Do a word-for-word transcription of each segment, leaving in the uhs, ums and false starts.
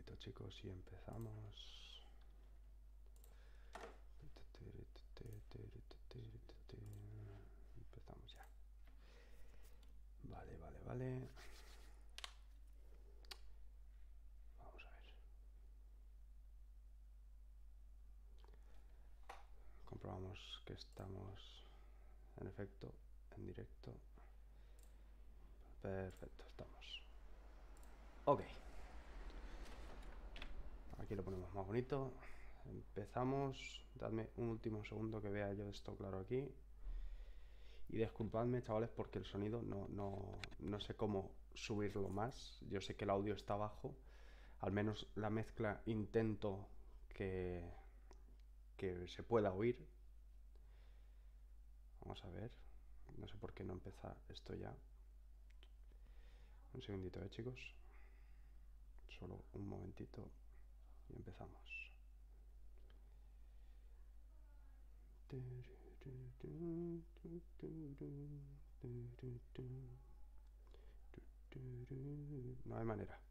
segundito, chicos, y empezamos. Empezamos ya. Vale, vale, vale. Vamos a ver. Comprobamos que estamos en efecto en directo. Perfecto, estamos. Ok. Aquí lo ponemos más bonito. Empezamos. Dadme un último segundo que vea yo esto claro aquí. Y disculpadme, chavales, porque el sonido no, no, no sé cómo subirlo más. Yo sé que el audio está bajo. Al menos la mezcla intento que, que se pueda oír. Vamos a ver. No sé por qué no empieza esto ya. Un segundito, eh, chicos. Solo un momentito y empezamos. No hay manera.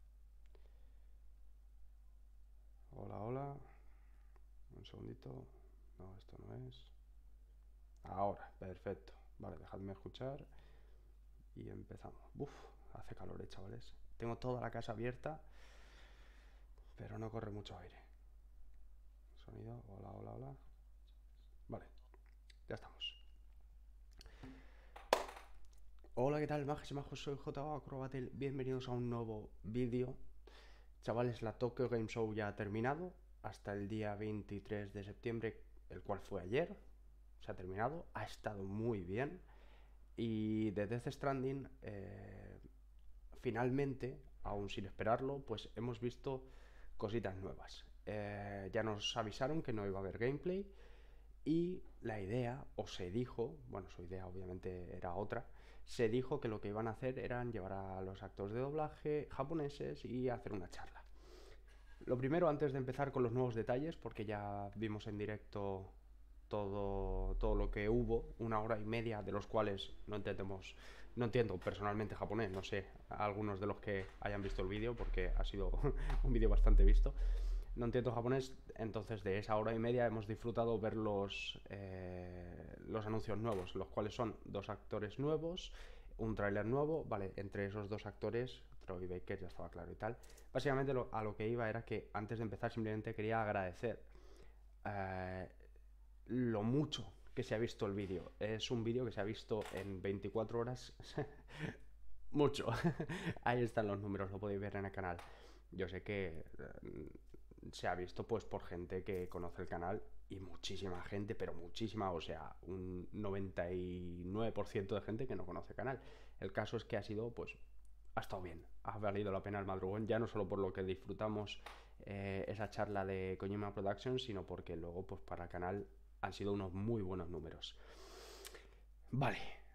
Hola, hola. Un segundito. No, esto no es. Ahora, perfecto. Vale, dejadme escuchar. Y empezamos. Uf, hace calor, eh, chavales. Tengo toda la casa abierta, pero no corre mucho aire. Sonido, hola, hola, hola. Vale, ya estamos. Hola, ¿qué tal, majes y majos? Soy J O Acrobatel. Bienvenidos a un nuevo vídeo. Chavales, la Tokyo Game Show ya ha terminado hasta el día veintitrés de septiembre, el cual fue ayer. Se ha terminado, ha estado muy bien. Y de Death Stranding, eh, finalmente, aún sin esperarlo, pues hemos visto cositas nuevas. Eh, ya nos avisaron que no iba a haber gameplay. Y la idea, o se dijo, bueno, su idea obviamente era otra, se dijo que lo que iban a hacer eran llevar a los actores de doblaje japoneses y hacer una charla. Lo primero, antes de empezar con los nuevos detalles, porque ya vimos en directo todo, todo lo que hubo, una hora y media, de los cuales no entendemos, no entiendo personalmente japonés, no sé, algunos de los que hayan visto el vídeo, porque ha sido un vídeo bastante visto. No entiendo japonés, entonces de esa hora y media hemos disfrutado ver los, eh, los anuncios nuevos, los cuales son dos actores nuevos, un tráiler nuevo, vale, entre esos dos actores, Troy Baker ya estaba claro y tal. Básicamente lo, a lo que iba era que antes de empezar simplemente quería agradecer eh, lo mucho que se ha visto el vídeo. Es un vídeo que se ha visto en veinticuatro horas. Mucho. Ahí están los números, lo podéis ver en el canal. Yo sé que eh, se ha visto pues por gente que conoce el canal y muchísima gente, pero muchísima, o sea, un noventa y nueve por ciento de gente que no conoce el canal. El caso es que ha sido, pues, ha estado bien, ha valido la pena el madrugón, ya no solo por lo que disfrutamos eh, esa charla de Kojima Productions, sino porque luego, pues, para el canal han sido unos muy buenos números. Vale,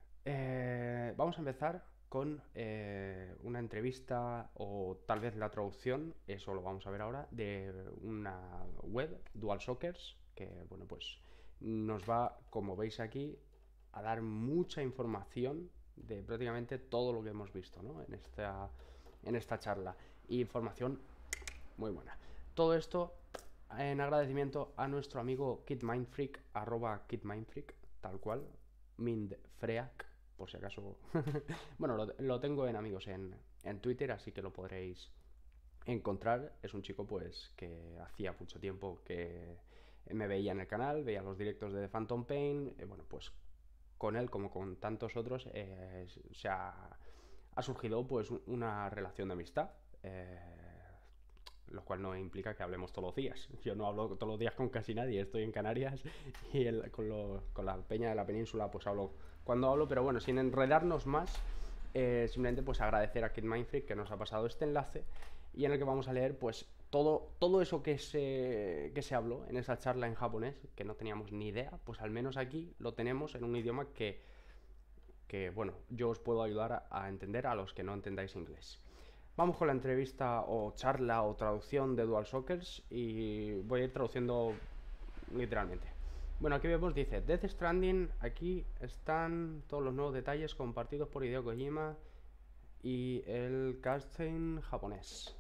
eh, vamos a empezar con eh, una entrevista o tal vez la traducción, eso lo vamos a ver ahora, de una web, DualShockers, que bueno, pues nos va, como veis aquí, a dar mucha información de prácticamente todo lo que hemos visto, ¿no? en, esta, en esta charla. Y información muy buena. Todo esto en agradecimiento a nuestro amigo KidMindFreak, arroba KidMindFreak, tal cual, Mindfreak, por si acaso. Bueno, lo, lo, tengo en amigos en, en Twitter, así que lo podréis encontrar. Es un chico pues que hacía mucho tiempo que me veía en el canal, veía los directos de The Phantom Pain, eh, bueno, pues con él, como con tantos otros, eh, se ha, ha surgido pues una relación de amistad. Eh, lo cual no implica que hablemos todos los días. Yo no hablo todos los días con casi nadie, estoy en Canarias y el, con, lo, con la peña de la península pues hablo cuando hablo, pero bueno, sin enredarnos más, eh, simplemente pues agradecer a KidMindFreak que nos ha pasado este enlace y en el que vamos a leer pues todo, todo eso que se, que se habló en esa charla en japonés, que no teníamos ni idea, pues al menos aquí lo tenemos en un idioma que, que bueno, yo os puedo ayudar a, a entender a los que no entendáis inglés. Vamos con la entrevista o charla o traducción de DualShockers y voy a ir traduciendo literalmente. Bueno, aquí vemos, dice, Death Stranding, aquí están todos los nuevos detalles compartidos por Hideo Kojima y el casting japonés.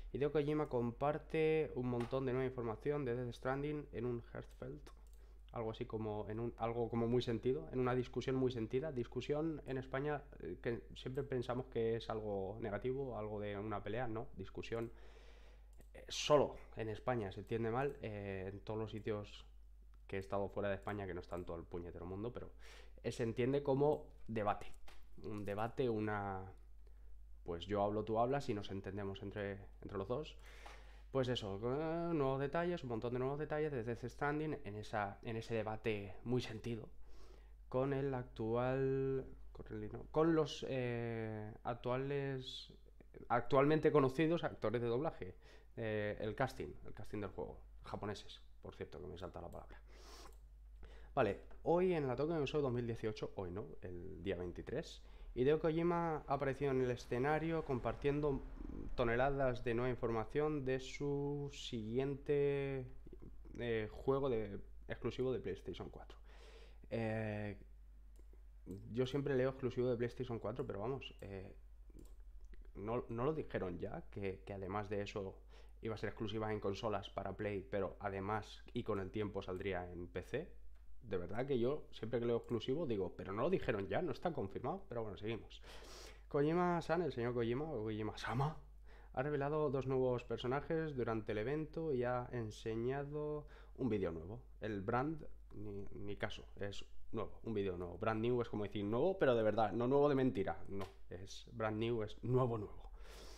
Hideo Kojima comparte un montón de nueva información de Death Stranding en un Heartfelt, algo así como en un algo como muy sentido, en una discusión muy sentida. Discusión en España eh, que siempre pensamos que es algo negativo, algo de una pelea, no, discusión eh, solo en España se entiende mal, eh, en todos los sitios que he estado fuera de España, que no está en todo el puñetero mundo, pero eh, se entiende como debate, un debate, una pues yo hablo, tú hablas y nos entendemos entre, entre los dos. Pues eso, eh, nuevos detalles, un montón de nuevos detalles de Death Stranding en, esa, en ese debate muy sentido con el actual. Con los eh, actuales. Actualmente conocidos actores de doblaje. Eh, el casting, el casting del juego. Japoneses, por cierto, que me salta la palabra. Vale, hoy en la Tokyo Game Show dos mil dieciocho, hoy no, el día veintitrés, Hideo Kojima ha aparecido en el escenario compartiendo toneladas de nueva información de su siguiente eh, juego de, exclusivo de PlayStation cuatro. Eh, yo siempre leo exclusivo de PlayStation cuatro, pero vamos, eh, no, no lo dijeron ya, que, que además de eso iba a ser exclusiva en consolas para Play, pero además y con el tiempo saldría en P C. De verdad que yo siempre que leo exclusivo digo, pero no lo dijeron ya, no está confirmado. Pero bueno, seguimos. Kojima-san, el señor Kojima, o Kojima-sama, ha revelado dos nuevos personajes durante el evento y ha enseñado un vídeo nuevo. El brand, ni, ni caso, es nuevo, un vídeo nuevo. Brand new es como decir nuevo, pero de verdad, no nuevo de mentira. No, es brand new, es nuevo, nuevo.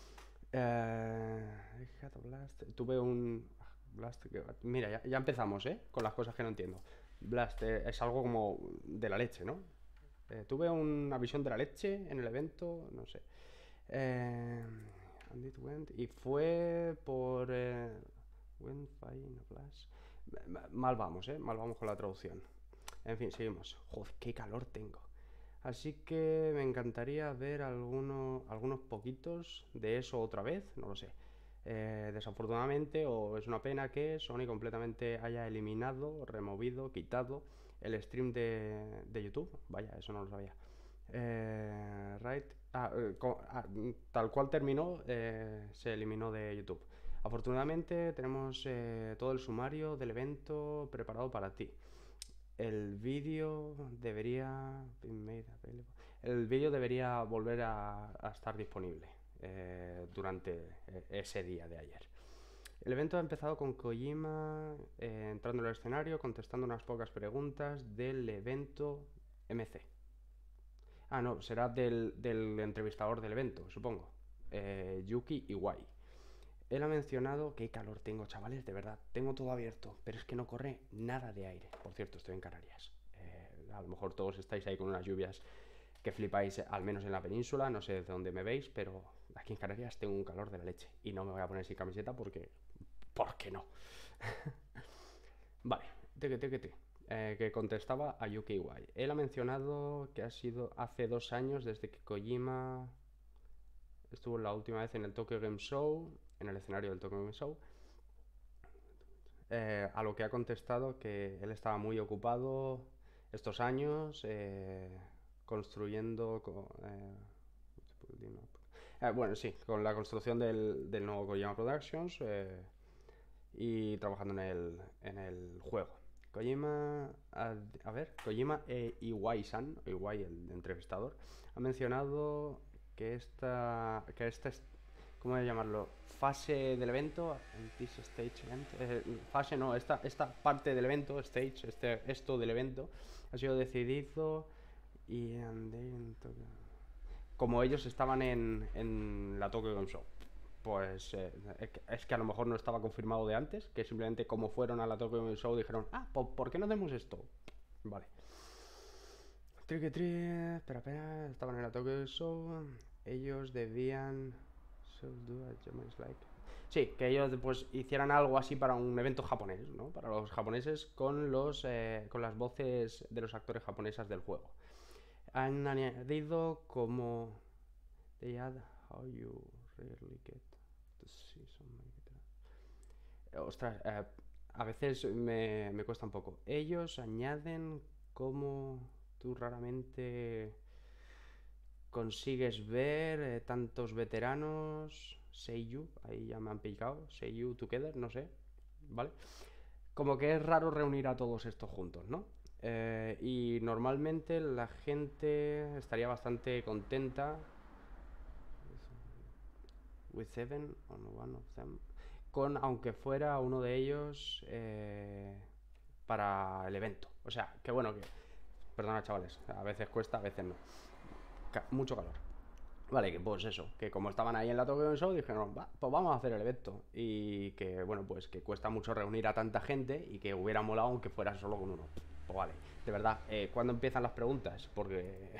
Eh, Blast. Tuve un. Blast. Mira, ya, ya empezamos, ¿eh? Con las cosas que no entiendo. Blast eh, es algo como de la leche, ¿no? Eh, tuve una visión de la leche en el evento, no sé. Eh, and it went, y fue por. Eh, went fine, Blast. Mal vamos, ¿eh? Mal vamos con la traducción. En fin, seguimos. Joder, qué calor tengo. Así que me encantaría ver alguno, algunos poquitos de eso otra vez, no lo sé. Eh, desafortunadamente, o es una pena que Sony completamente haya eliminado, removido, quitado el stream de, de YouTube. Vaya, eso no lo sabía. Eh, right. Ah, eh, co- ah, tal cual terminó, eh, se eliminó de YouTube. Afortunadamente tenemos eh, todo el sumario del evento preparado para ti. El vídeo debería. El vídeo debería volver a, a estar disponible eh, durante eh, ese día de ayer. El evento ha empezado con Kojima eh, entrando en el escenario, contestando unas pocas preguntas del evento M C. Ah, no, será del, del entrevistador del evento, supongo. Eh, Yuki Iwai. Él ha mencionado qué calor tengo, chavales, de verdad. Tengo todo abierto, pero es que no corre nada de aire. Por cierto, estoy en Canarias. Eh, a lo mejor todos estáis ahí con unas lluvias que flipáis, al menos en la península. No sé desde dónde me veis, pero aquí en Canarias tengo un calor de la leche. Y no me voy a poner sin camiseta porque... ¿Por qué no? Vale, teque, teque, te. Eh, que contestaba a Yuki Iwai. Él ha mencionado que ha sido hace dos años desde que Kojima estuvo la última vez en el Tokyo Game Show, en el escenario del Tokyo Game Show, eh, a lo que ha contestado que él estaba muy ocupado estos años eh, construyendo... Eh, eh, bueno, sí, con la construcción del, del nuevo Kojima Productions eh, y trabajando en el, en el juego. Kojima, a, a ver, Kojima e Iwai-san, Iwai el entrevistador, ha mencionado que esta, que esta, ¿cómo voy a llamarlo? Fase del evento, this stage event, eh, fase no, esta, esta parte del evento, stage, este, esto del evento, ha sido decidido y como ellos estaban en, en la Tokyo Game Show. Pues eh, es que a lo mejor no estaba confirmado de antes, que simplemente como fueron a la Tokyo Game Show dijeron, ah, ¿por qué no hacemos esto? Vale. Tri que tri, espera, espera, estaban en la Tokyo Game Show, ellos debían... Sí, que ellos pues hicieran algo así para un evento japonés, ¿no? Para los japoneses con los eh, con las voces de los actores japoneses del juego. Han añadido como they add how you really get to see somebody. Ostras, eh, a veces me, me cuesta un poco. Ellos añaden como tú raramente consigues ver eh, tantos veteranos Seiyu, ahí ya me han picado, Seiyu Together, no sé, ¿vale? Como que es raro reunir a todos estos juntos, ¿no? Eh, y normalmente la gente estaría bastante contenta with seven on one of them, con aunque fuera uno de ellos eh, para el evento. O sea, que bueno, que perdona chavales, a veces cuesta, a veces no. Ca mucho calor. Vale, que pues eso, que como estaban ahí en la Tokyo Game Show, dijeron, va, pues vamos a hacer el evento. Y que, bueno, pues que cuesta mucho reunir a tanta gente y que hubiera molado aunque fuera solo con uno. Pues vale, de verdad, eh, ¿cuándo empiezan las preguntas? Porque...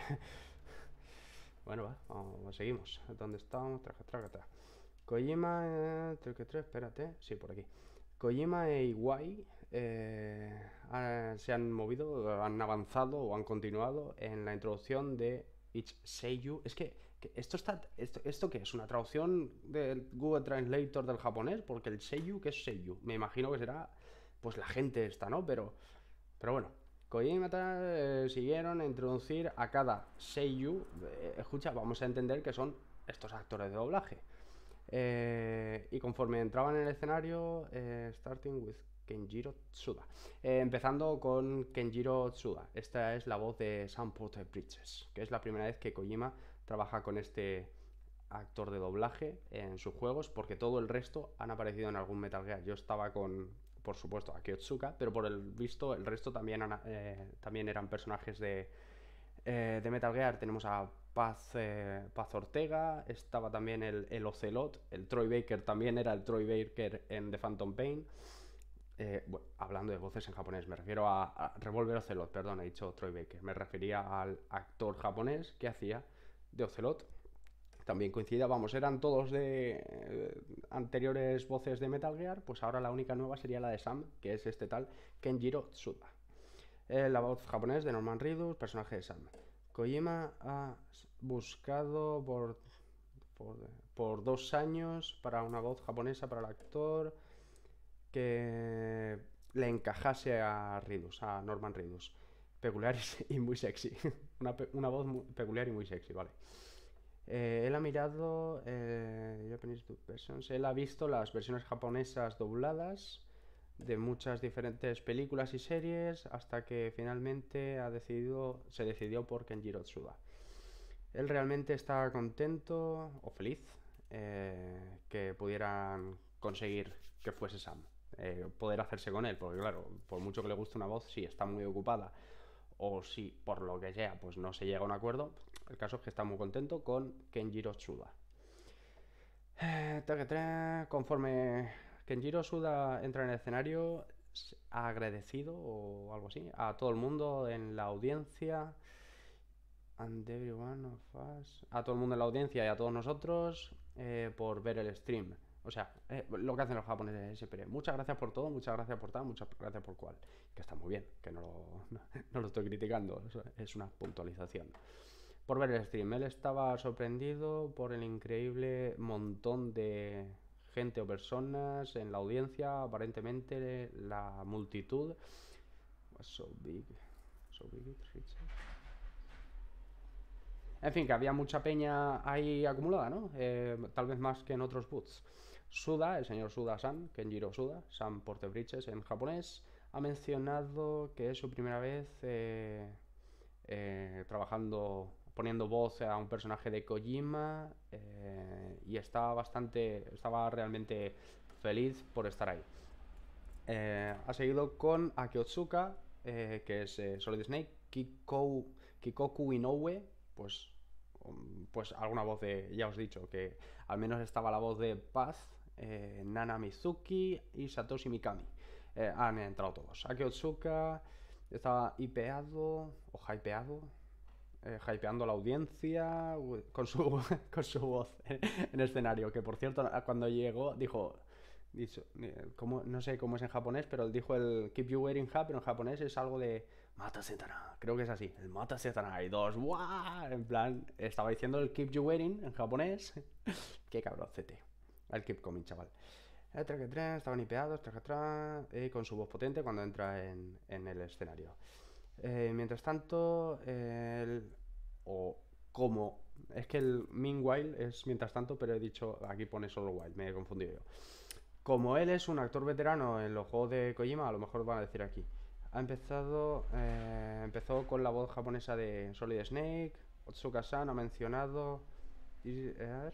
bueno, va, vamos, seguimos. ¿Dónde estábamos? Traca, traca, traca. Kojima, eh, traca, traca, espérate, sí, por aquí. Kojima e Iwai eh, ha- se han movido, han avanzado o han continuado en la introducción de Each Seiyu. Es que, que esto está. Esto, ¿Esto qué es? ¿Una traducción del Google Translator del japonés? Porque el Seiyu, ¿qué es Seiyu? Me imagino que será pues la gente esta, ¿no? Pero, pero bueno. Kojima tal, eh, siguieron a introducir a cada Seiyu. Eh, escucha, vamos a entender que son estos actores de doblaje. Eh, y conforme entraban en el escenario, eh, starting with Kenjiro Tsuda. Eh, empezando con Kenjiro Tsuda. Esta es la voz de Sam Porter Bridges, que es la primera vez que Kojima trabaja con este actor de doblaje en sus juegos, porque todo el resto han aparecido en algún Metal Gear. Yo estaba con, por supuesto, Akio Tsuka, pero por el visto, el resto también, han, eh, también eran personajes de, eh, de Metal Gear. Tenemos a Paz, eh, Paz Ortega, estaba también el, el Ocelot, el Troy Baker también era el Troy Baker en The Phantom Pain. Eh, bueno, hablando de voces en japonés, me refiero a, a Revolver Ocelot, perdón, he dicho Troy Baker. Me refería al actor japonés que hacía de Ocelot. También coincidía, vamos, eran todos de eh, anteriores voces de Metal Gear, pues ahora la única nueva sería la de Sam, que es este tal Kenjiro Tsuda. Eh, la voz japonés de Norman Reedus, personaje de Sam. Kojima ha buscado por, por, por dos años para una voz japonesa para el actor que le encajase a Reedus, a Norman Reedus. Peculiar y muy sexy. una, una voz muy peculiar y muy sexy, vale. Eh, él ha mirado eh, Japanese versions. Él ha visto las versiones japonesas dobladas de muchas diferentes películas y series hasta que finalmente ha decidido, se decidió por Kenjiro Tsuda. Él realmente está contento o feliz eh, que pudieran conseguir que fuese Sam, eh, poder hacerse con él, porque claro, por mucho que le guste una voz, si está muy ocupada o si por lo que sea pues no se llega a un acuerdo, el caso es que está muy contento con Kenjiro Tsuda. Eh, conforme Kenjiro Tsuda entra en el escenario, ha agradecido o algo así a todo el mundo en la audiencia, and everyone of us, a todo el mundo en la audiencia y a todos nosotros eh, por ver el stream. O sea, eh, lo que hacen los japoneses siempre. Muchas gracias por todo, muchas gracias por tal, muchas gracias por cual. Que está muy bien, que no lo, no, no lo estoy criticando, es una puntualización. Por ver el stream, él estaba sorprendido por el increíble montón de gente o personas en la audiencia, aparentemente la multitud. So big, so big, en fin, que había mucha peña ahí acumulada, ¿no? Eh, tal vez más que en otros booths. Suda, el señor Suda-san, Kenjiro Suda, Sam Porter Bridges en japonés, ha mencionado que es su primera vez eh, eh, trabajando, poniendo voz a un personaje de Kojima eh, y estaba bastante, estaba realmente feliz por estar ahí. Eh, ha seguido con Akio Tsuka, eh, que es eh, Solid Snake, Kikou, Kikoku Inoue, pues, um, pues alguna voz de, ya os he dicho, que al menos estaba la voz de Paz, eh, Nana Mizuki y Satoshi Mikami. Eh, han entrado todos. Akio Tsuka estaba hipeado o hypeado, eh, hypeando a la audiencia con su, con su voz en escenario, que por cierto cuando llegó dijo, dicho, como, no sé cómo es en japonés, pero él dijo el Keep You Waiting Ha, pero en japonés es algo de Mata Setana, creo que es así, el Mata Setana, y dos, ¡guau! En plan, estaba diciendo el Keep You Waiting en japonés. Qué cabrón, C T. El Keep Coming, chaval. Eh, track, track, estaban hipeados, track, track, eh, con su voz potente cuando entra en, en el escenario. Eh, mientras tanto, eh, el, o como Es que el meanwhile es mientras tanto, pero he dicho, aquí pone solo while, me he confundido yo. Como él es un actor veterano en los juegos de Kojima, a lo mejor van a decir aquí. Ha empezado, eh, empezó con la voz japonesa de Solid Snake. Otsuka-san ha mencionado, y, a ver,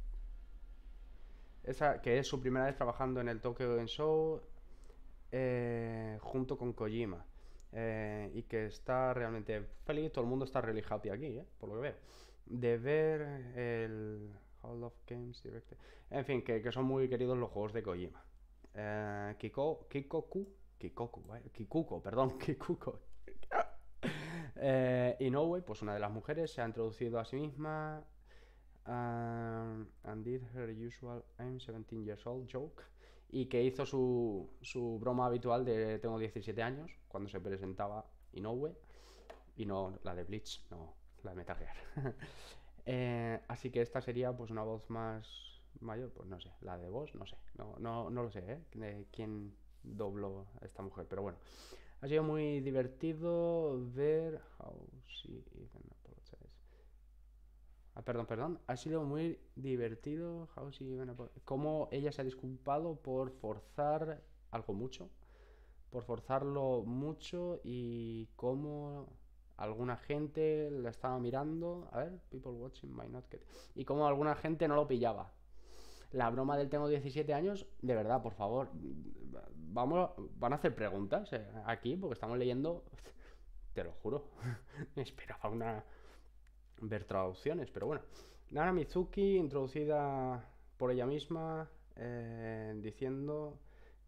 esa, que es su primera vez trabajando en el Tokyo Game Show eh, junto con Kojima. Eh, y que está realmente feliz, todo el mundo está really happy aquí, eh, por lo que veo. De ver el Hall of Games Director. En fin, que, que son muy queridos los juegos de Kojima. Eh, Kiko, Kikoku, Kikoku, eh, Kikuko, perdón, Kikuko. Eh, Inoue, pues una de las mujeres, se ha introducido a sí misma um, and did her usual I'm seventeen years old joke y que hizo su, su broma habitual de tengo diecisiete años cuando se presentaba Inoue y no la de Bleach, no la de Metal Gear. eh, así que esta sería pues una voz más mayor, pues no sé, la de voz, no sé, no, no, no lo sé, ¿eh? De quién dobló a esta mujer, pero bueno. Ha sido muy divertido ver how she even apologized. Ah, perdón, perdón. Ha sido muy divertido how she even apologized. Cómo ella se ha disculpado por forzar algo mucho, por forzarlo mucho y cómo alguna gente la estaba mirando. A ver, people watching might not get. Y cómo alguna gente no lo pillaba. La broma del tengo diecisiete años, de verdad, por favor, vamos, van a hacer preguntas eh, aquí porque estamos leyendo, te lo juro, me esperaba una ver traducciones, pero bueno. Nana Mizuki, introducida por ella misma, eh, diciendo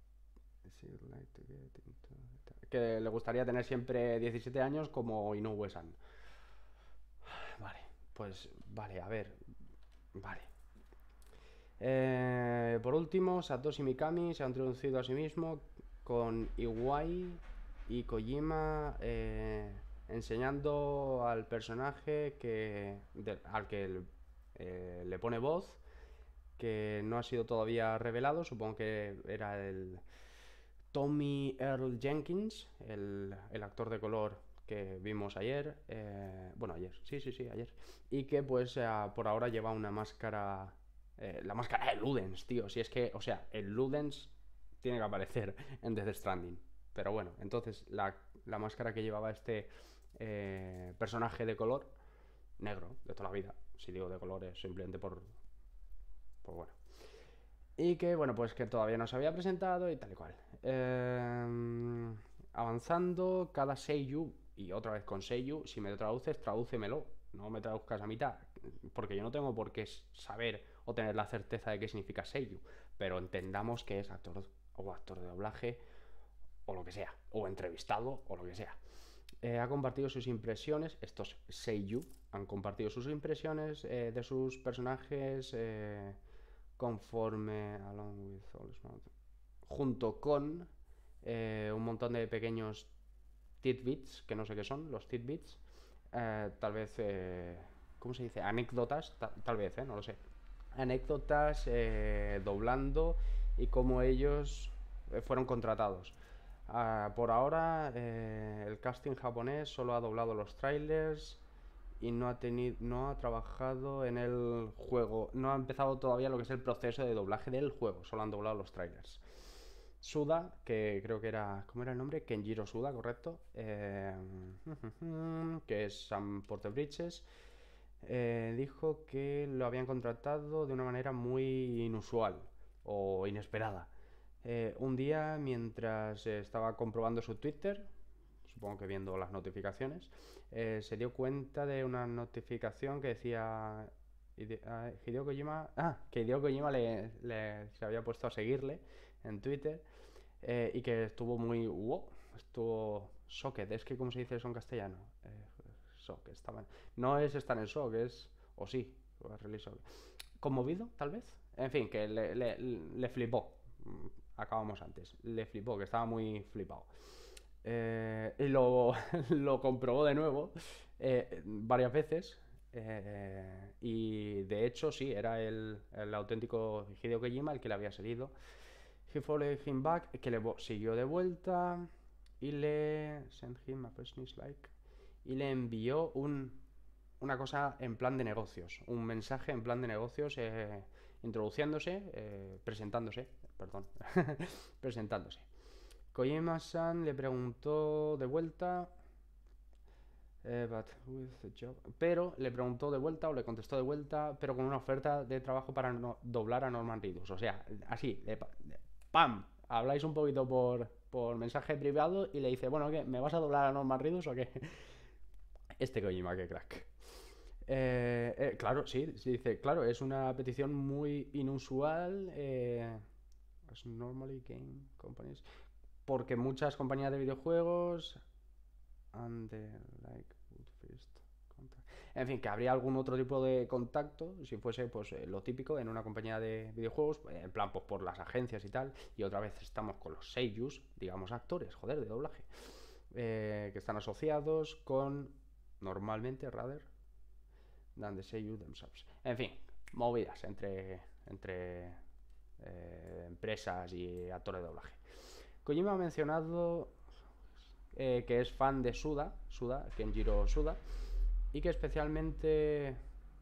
que le gustaría tener siempre diecisiete años como Inoue-san. Vale, pues vale, a ver, vale. Eh, por último, Satoshi Mikami se ha introducido a sí mismo con Iwai y Kojima eh, enseñando al personaje que, de, al que eh, le pone voz, que no ha sido todavía revelado, supongo que era el Tommy Earl Jenkins, el, el actor de color que vimos ayer, eh, bueno, ayer, sí, sí, sí, ayer, y que pues eh, por ahora lleva una máscara eh, la máscara de Ludens, tío. Si es que, o sea, el Ludens tiene que aparecer en Death Stranding. Pero bueno, entonces la, la máscara que llevaba este eh, personaje de color, negro, de toda la vida. Si digo de color es simplemente por. Por bueno. Y que, bueno, pues que todavía no se había presentado y tal y cual. Eh, avanzando, cada Seiyu, y otra vez con Seiyu, si me lo traduces, tradúcemelo. No me traduzcas a mitad, porque yo no tengo por qué saber o tener la certeza de qué significa Seiyu, pero entendamos que es actor o actor de doblaje o lo que sea, o entrevistado o lo que sea. Eh, ha compartido sus impresiones, estos Seiyu han compartido sus impresiones eh, de sus personajes eh, conforme along with all junto con eh, un montón de pequeños tidbits, que no sé qué son, los tidbits, eh, tal vez, eh, ¿cómo se dice? Anécdotas, ta tal vez, ¿eh? No lo sé. Anécdotas eh, doblando y cómo ellos eh, fueron contratados. Uh, por ahora, eh, el casting japonés solo ha doblado los trailers y no ha tenido, no ha trabajado en el juego, no ha empezado todavía lo que es el proceso de doblaje del juego, solo han doblado los trailers. Suda, que creo que era, ¿cómo era el nombre? Kenjiro Suda, correcto, eh, que es Sam Porter Bridges, eh, dijo que lo habían contratado de una manera muy inusual o inesperada. Eh, un día, mientras estaba comprobando su Twitter, supongo que viendo las notificaciones, eh, se dio cuenta de una notificación que decía uh, Hideo Kojima, ah, que Hideo Kojima le, le, se había puesto a seguirle en Twitter eh, y que estuvo muy wow, estuvo shocked, es que ¿cómo se dice eso en castellano? Eh, shock, estaba, no es estar en shock, es, o sí, really shock. Conmovido, tal vez, en fin, que le, le, le flipó, acabamos antes, le flipó, que estaba muy flipado. Eh, y lo, lo comprobó de nuevo eh, varias veces. Eh, y de hecho, sí, era el, el auténtico Hideo Kojima el que le había seguido. He followed him back, que le siguió de vuelta y le sent him a like y le envió un una cosa en plan de negocios, un mensaje en plan de negocios, eh, introduciéndose, eh, presentándose, perdón, presentándose. Kojima-san le preguntó de vuelta, eh, but with a job, pero le preguntó de vuelta o le contestó de vuelta, pero con una oferta de trabajo para no, doblar a Norman Reedus. O sea, así, de, de, ¡pam! Habláis un poquito por, por mensaje privado y le dice, bueno, ¿qué? ¿Me vas a doblar a Norman Reedus o qué? Este Kojima, qué crack. Eh, eh, claro, sí, sí, dice, claro, es una petición muy inusual. Eh, as normally game companies. Porque muchas compañías de videojuegos. And the, like, first contact. En fin, que habría algún otro tipo de contacto, si fuese pues eh, lo típico en una compañía de videojuegos, en plan pues por las agencias y tal. Y otra vez estamos con los seiyus, digamos actores, joder, de doblaje, eh, que están asociados con, normalmente, rather, than the seiyu themselves. En fin, movidas entre, entre eh, empresas y actores de doblaje. Kojima ha mencionado eh, que es fan de Suda, Suda, Kenjiro Suda, y que especialmente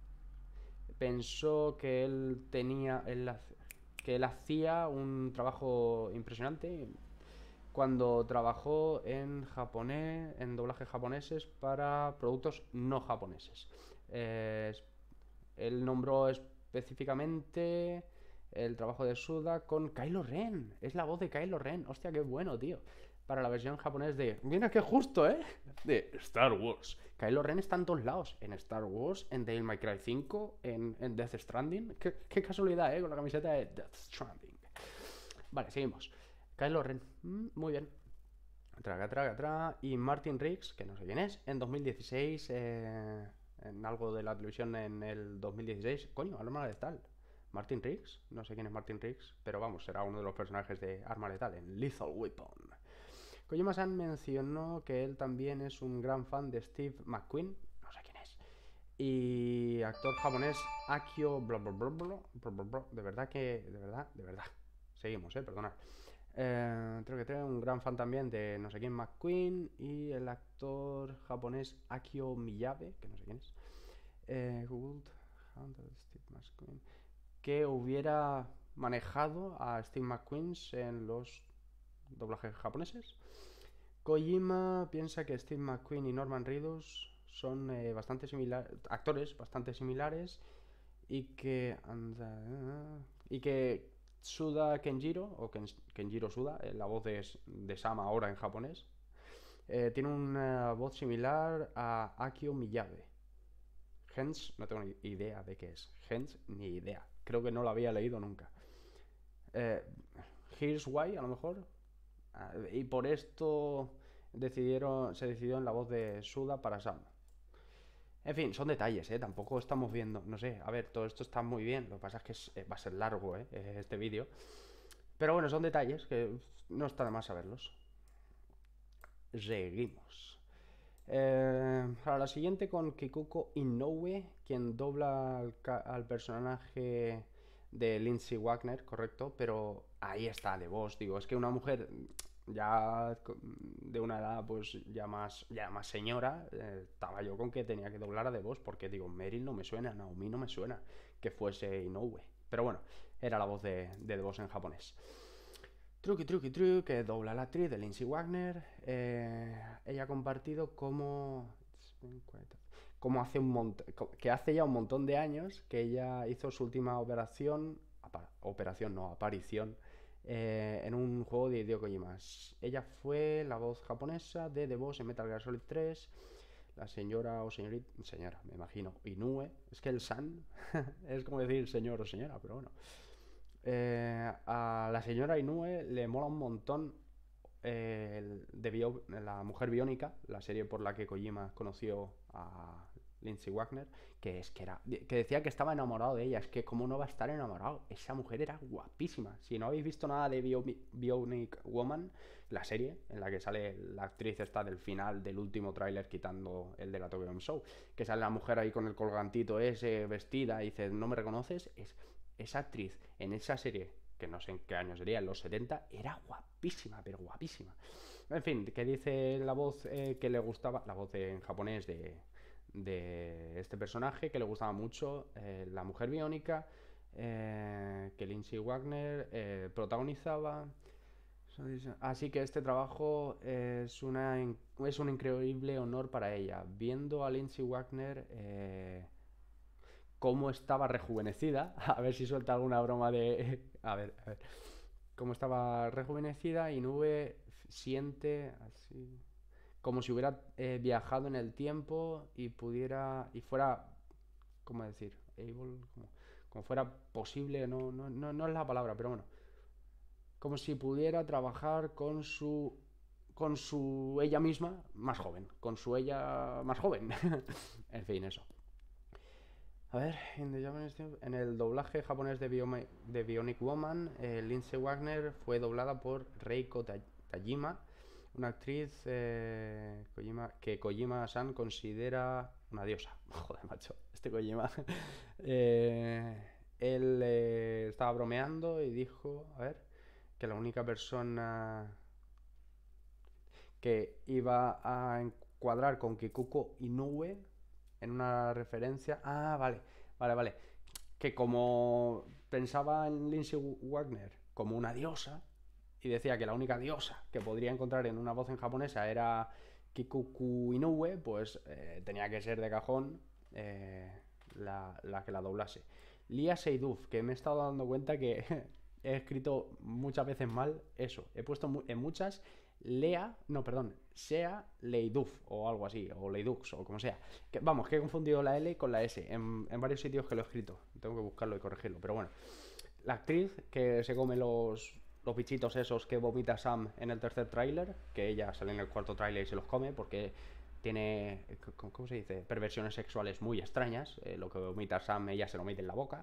pensó que él tenía, él, que él hacía un trabajo impresionante cuando trabajó en japonés, en doblajes japoneses para productos no japoneses. Eh, él nombró específicamente el trabajo de Suda con Kylo Ren. Es la voz de Kylo Ren. Hostia, qué bueno, tío. Para la versión japonés de... Mira qué justo, ¿eh? De Star Wars. Kylo Ren está en todos lados. En Star Wars, en Devil May Cry cinco, en, en Death Stranding. Qué, qué casualidad, ¿eh? Con la camiseta de Death Stranding. Vale, seguimos. Kylo Ren. Mm, muy bien. Traga, traga, traga. Y Martin Riggs, que no sé quién es, en dos mil dieciséis... Eh... en algo de la televisión en el dos mil dieciséis. Coño, Arma Letal. Martin Riggs, no sé quién es Martin Riggs, pero vamos, será uno de los personajes de Arma Letal en Lethal Weapon. Kojima-san mencionó que él también es un gran fan de Steve McQueen, no sé quién es, y actor japonés Akio bla bla bla bla, bla, bla, bla. De verdad que, de verdad, de verdad. Seguimos, eh, perdonad. Eh, creo que tiene un gran fan también de no sé quién McQueen y el actor japonés Akio Miyabe, que no sé quién es. Eh, Google Handle Steve McQueen, que hubiera manejado a Steve McQueen en los doblajes japoneses. Kojima piensa que Steve McQueen y Norman Reedus son eh, bastante similares, actores bastante similares, y que anda, y que Suda Kenjiro, o Ken, Kenjiro Suda, eh, la voz de, de Sama ahora en japonés, eh, tiene una voz similar a Akio Miyabe. Hence, no tengo ni idea de qué es. Hence, ni idea. Creo que no lo había leído nunca. Eh, Here's Why, a lo mejor. Uh, y por esto decidieron, se decidió en la voz de Suda para Sama. En fin, son detalles, ¿eh? Tampoco estamos viendo, no sé, a ver, todo esto está muy bien, lo que pasa es que es, eh, va a ser largo, ¿eh? Este vídeo. Pero bueno, son detalles que no está de más saberlos. Seguimos. Eh, para la siguiente con Kikuko Inoue, quien dobla al, al personaje de Lindsay Wagner, correcto, pero ahí está, de voz, digo, es que una mujer ya de una edad pues ya más, ya más señora, eh, estaba yo con que tenía que doblar a de voz, porque digo, Meryl no me suena, Naomi no me suena que fuese Inoue, pero bueno, era la voz de, de The Boss en japonés. Truqui, truqui, truqui, que dobla la actriz de Lindsay Wagner. Eh, ella ha compartido como, como hace un montón, que hace ya un montón de años que ella hizo su última operación, operación no, aparición, eh, en un juego de Hideo Kojima. Ella fue la voz japonesa de The Boss en Metal Gear Solid tres. La señora o señorita, señora, me imagino, Inoue. Es que el san es como decir señor o señora, pero bueno. Eh, a la señora Inoue le mola un montón eh, de Bio, La Mujer Biónica, la serie por la que Kojima conoció a Lindsay Wagner, que es que era que decía que estaba enamorado de ella. Es que cómo no va a estar enamorado, esa mujer era guapísima. Si no habéis visto nada de Bio, Bionic Woman, la serie en la que sale la actriz esta del final del último tráiler, quitando el de la Tokyo Game Show, que sale la mujer ahí con el colgantito ese vestida y dice, ¿no me reconoces? Es esa actriz en esa serie, que no sé en qué año sería, en los setenta, era guapísima, pero guapísima. En fin, que dice la voz eh, que le gustaba, la voz de, en japonés de, de este personaje que le gustaba mucho, eh, la mujer biónica, eh, que Lindsay Wagner eh, protagonizaba. Así que este trabajo es, una, es un increíble honor para ella. Viendo a Lindsay Wagner eh, cómo estaba rejuvenecida, a ver si suelta alguna broma de... A ver, a ver. Cómo estaba rejuvenecida y Nube siente así como si hubiera eh, viajado en el tiempo y pudiera y fuera, ¿cómo decir? Able, como, como fuera posible, no, no, no, no es la palabra, pero bueno, como si pudiera trabajar con su con su ella misma más joven, con su ella más joven. En fin, eso. A ver, en, the Japanese, en el doblaje japonés de, Bioma, de Bionic Woman, eh, Lindsay Wagner fue doblada por Reiko Tajima, una actriz eh, Kojima, que Kojima-san considera una diosa. Joder, macho, este Kojima. eh, él eh, estaba bromeando y dijo, a ver, que la única persona que iba a encuadrar con Kikuko Inoue en una referencia... Ah, vale, vale, vale. Que como pensaba en Lindsay Wagner como una diosa y decía que la única diosa que podría encontrar en una voz en japonesa era Kikuko Inoue, pues eh, tenía que ser de cajón eh, la, la que la doblase. Lia Seydoux, que me he estado dando cuenta que he escrito muchas veces mal eso. He puesto mu en muchas Lea, no, perdón, Sea Leiduf o algo así, o Leidux o como sea. Que, vamos, que he confundido la L con la S en, en varios sitios que lo he escrito. Tengo que buscarlo y corregirlo, pero bueno. La actriz que se come los, los bichitos esos que vomita Sam en el tercer tráiler, que ella sale en el cuarto tráiler y se los come porque tiene, ¿cómo se dice? Perversiones sexuales muy extrañas. Eh, lo que vomita Sam, ella se lo mete en la boca.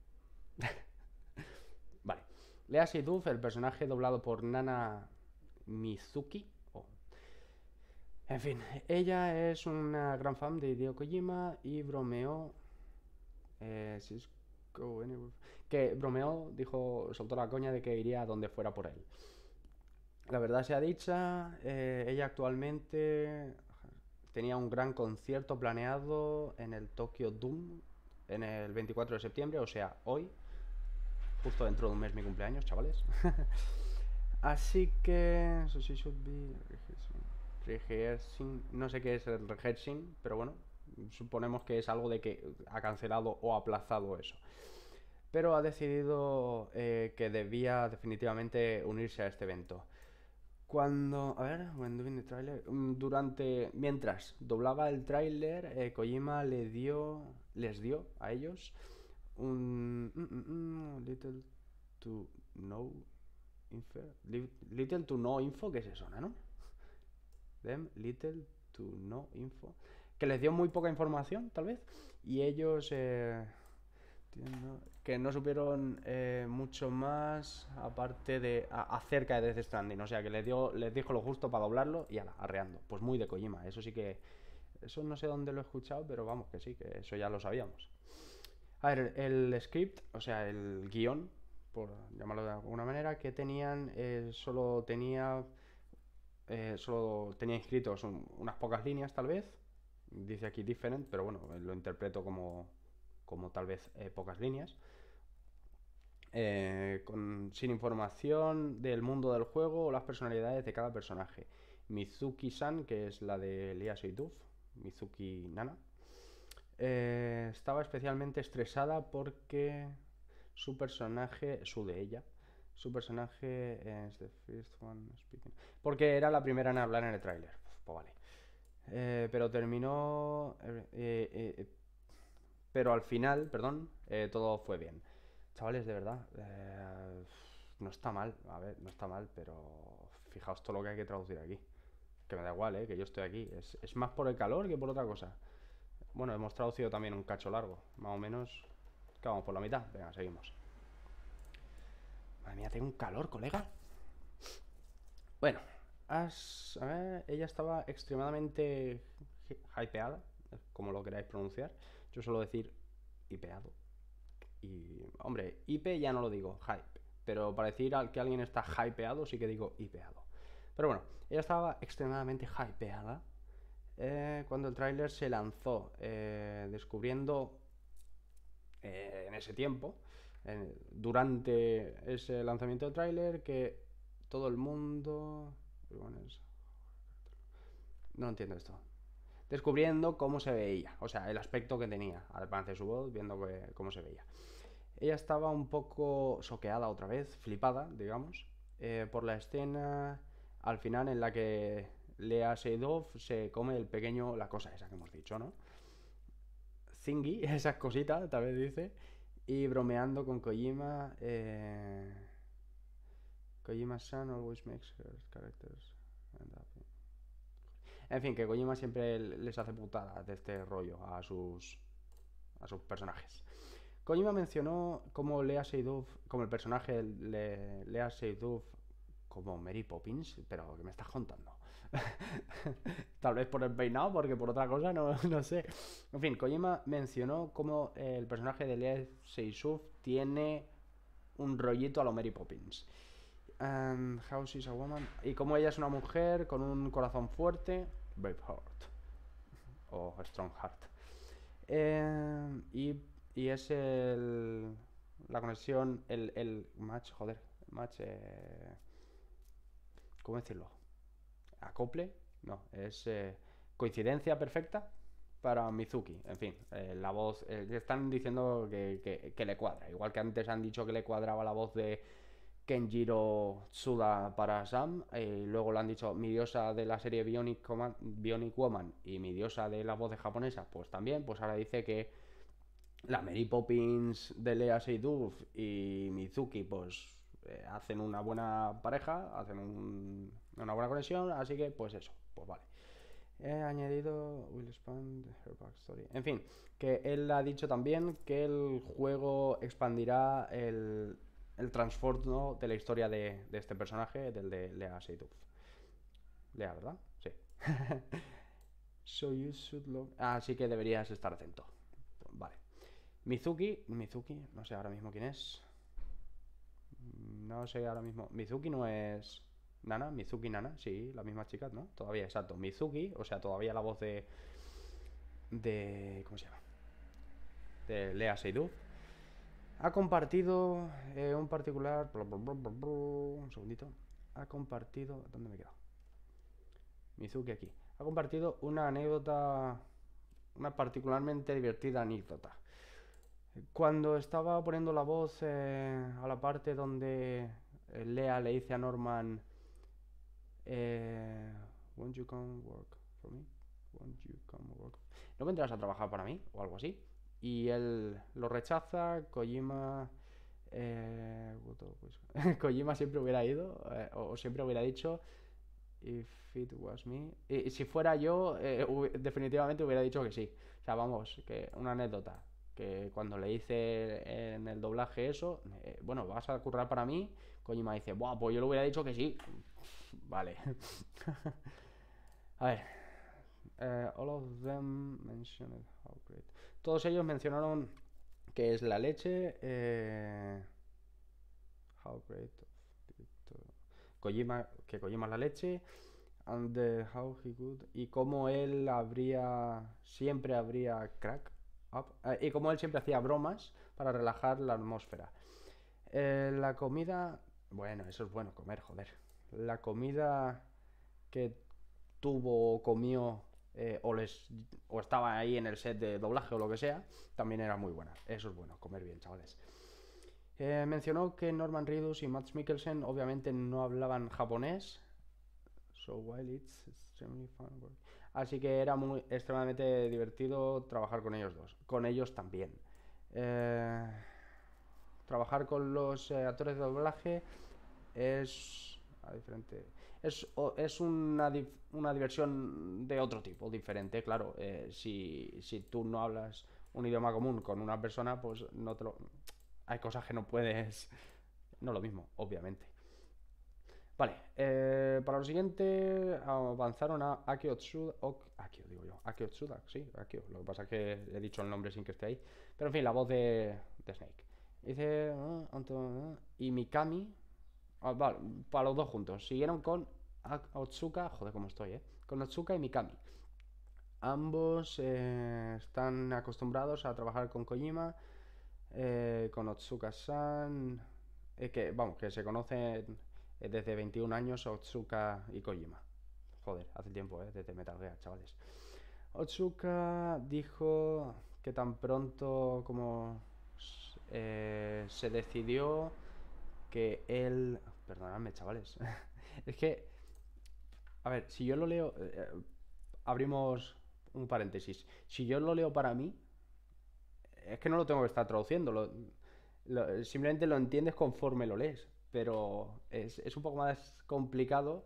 Vale. Lea Seydoux, el personaje doblado por Nana Mizuki. Oh. En fin, ella es una gran fan de Hideo Kojima y bromeó. Eh, que bromeó, dijo, soltó la coña de que iría a donde fuera por él. La verdad sea dicha, eh, ella actualmente tenía un gran concierto planeado en el Tokyo Dome en el veinticuatro de septiembre, o sea, hoy, justo dentro de un mes mi cumpleaños, chavales. Así que... So she should be rehearsing. No sé qué es el rehearsing, pero bueno, suponemos que es algo de que ha cancelado o aplazado eso. Pero ha decidido eh, que debía definitivamente unirse a este evento. Cuando... A ver, when doing the trailer... Durante... Mientras doblaba el tráiler, eh, Kojima le dio... Les dio a ellos un... Mm, mm, mm, little to no... Info, little to no info, ¿qué es eso, no? Them, little to no info. Que les dio muy poca información, tal vez. Y ellos... Eh, que no supieron eh, mucho más aparte de a, acerca de Death Stranding, o sea que les dio les dijo lo justo para doblarlo y ala, arreando, pues muy de Kojima, eso sí que eso no sé dónde lo he escuchado, pero vamos que sí, que eso ya lo sabíamos. A ver, el, el script, o sea, el guión, por llamarlo de alguna manera, que tenían eh, solo tenía eh, solo tenía inscritos un, unas pocas líneas tal vez, dice aquí different, pero bueno, lo interpreto como como tal vez eh, pocas líneas, eh, con, sin información del mundo del juego o las personalidades de cada personaje. Mizuki-san, que es la de Lia Seydoux, Mizuki Nana, eh, estaba especialmente estresada porque su personaje, su de ella, su personaje es the first one speaking, porque era la primera en hablar en el tráiler. Pues vale. Eh, pero terminó... Eh, eh, pero al final, perdón, eh, todo fue bien. Chavales, de verdad, eh, no está mal, a ver, no está mal, pero fijaos todo lo que hay que traducir aquí. Que me da igual, ¿eh? Que yo estoy aquí. Es, es más por el calor que por otra cosa. Bueno, hemos traducido también un cacho largo, más o menos. Que vamos por la mitad. Venga, seguimos. Madre mía, tengo un calor, colega. Bueno, as, a ver, ella estaba extremadamente hypeada, como lo queráis pronunciar. Yo suelo decir hipeado. Y, hombre, hipe ya no lo digo, hype. Pero para decir que alguien está hypeado, sí que digo hipeado. Pero bueno, ella estaba extremadamente hypeada eh, cuando el tráiler se lanzó, eh, descubriendo eh, en ese tiempo, eh, durante ese lanzamiento del tráiler, que todo el mundo... No entiendo esto. Descubriendo cómo se veía, o sea, el aspecto que tenía al alcance de su voz, viendo que, cómo se veía. Ella estaba un poco soqueada otra vez, flipada, digamos, eh, por la escena al final en la que Lea Seydoux se come el pequeño, la cosa esa que hemos dicho, ¿no? Thingy, esas cositas, tal vez dice, y bromeando con Kojima. Eh... Kojima-san always makes her characters end up. En fin, que Kojima siempre les hace putadas de este rollo a sus, a sus personajes. Kojima mencionó como Lea Seydoux, como el personaje de Lea Seydoux, como Mary Poppins, pero ¿qué me estás contando? Tal vez por el peinado, porque por otra cosa no, no sé. En fin, Kojima mencionó como el personaje de Lea Seydoux tiene un rollito a lo Mary Poppins. Um, how she's a woman. Y como ella es una mujer con un corazón fuerte, Braveheart o Strongheart. Eh, y, y es el, la conexión, el, el match, joder, match, eh, ¿cómo decirlo? Acople, no, es eh, coincidencia perfecta para Mizuki. En fin, eh, la voz, eh, están diciendo que, que, que le cuadra, igual que antes han dicho que le cuadraba la voz de Kenjiro Tsuda para Sam, y luego lo han dicho mi diosa de la serie Bionic, Command, Bionic Woman y mi diosa de la voz de japonesa, pues también, pues ahora dice que la Mary Poppins de Lea Seydoux y Mizuki, pues eh, hacen una buena pareja, hacen un, una buena conexión, así que pues eso, pues vale. He añadido Will expand her backstory. En fin, que él ha dicho también que el juego expandirá el, el trasfondo de la historia de, de este personaje, del de Lea Seydoux. Lea, ¿verdad? Sí. So you should love... Ah, sí que deberías estar atento. Vale. Mizuki, Mizuki, no sé ahora mismo quién es. No sé ahora mismo. Mizuki no es... Nana, Mizuki Nana, sí, la misma chica, ¿no? Todavía, exacto. Mizuki, o sea, todavía la voz de... de... ¿Cómo se llama? De Lea Seydoux. Ha compartido eh, un particular... Un segundito. Ha compartido... ¿Dónde me he quedado? Mizuki aquí. Ha compartido una anécdota... Una particularmente divertida anécdota. Cuando estaba poniendo la voz eh, a la parte donde eh, Lea le dice a Norman... Eh, won't you come work for me? Won't you come work? ¿No vendrás a trabajar para mí? O algo así. Y él lo rechaza. Kojima... Eh, pues, Kojima siempre hubiera ido, eh, o siempre hubiera dicho if it was me. Y, y si fuera yo, eh, definitivamente hubiera dicho que sí. O sea, vamos, que una anécdota. Que cuando le hice en el doblaje eso, eh, bueno, ¿vas a currar para mí? Kojima dice, buah, pues yo le hubiera dicho que sí. Vale. A ver. Uh, all of them mentioned how great. Todos ellos mencionaron que es la leche. Eh, how great. Kojima, que Kojima es la leche. And the, how he could. Y cómo él habría. Siempre habría crack up. Eh, y cómo él siempre hacía bromas para relajar la atmósfera. Eh, la comida. Bueno, eso es bueno, comer, joder. La comida que tuvo o comió eh, o, les, o estaba ahí en el set de doblaje o lo que sea, también era muy buena. Eso es bueno, comer bien, chavales. Eh, mencionó que Norman Reedus y Mads Mikkelsen obviamente no hablaban japonés. So while it's extremely fun work. Así que era muy extremadamente divertido trabajar con ellos dos. Con ellos también. Eh, trabajar con los eh, actores de doblaje es a diferente es, es una, una diversión de otro tipo, diferente, claro. Eh, si, si tú no hablas un idioma común con una persona, pues no te lo... Hay cosas que no puedes... No lo mismo, obviamente. Vale, eh, para lo siguiente avanzaron a Akio Tsuda... Akio, digo yo. Akio Tsuda, sí, Akio. Lo que pasa es que he dicho el nombre sin que esté ahí. Pero en fin, la voz de, de Snake. Dice... Uh, y Mikami... Ah, vale, para los dos juntos. Siguieron con Otsuka, joder cómo estoy, eh. Con Otsuka y Mikami. Ambos eh, están acostumbrados a trabajar con Kojima, eh, con Otsuka-san, eh, que, vamos, que se conocen eh, desde veintiún años Otsuka y Kojima. Joder, hace tiempo, ¿eh? Desde Metal Gear, chavales. Otsuka dijo que tan pronto como eh, se decidió que él... Perdonadme, chavales. Es que, a ver, si yo lo leo... eh, abrimos un paréntesis. Si yo lo leo para mí, es que no lo tengo que estar traduciendo. Lo, lo- simplemente lo entiendes conforme lo lees. Pero es, es un poco más complicado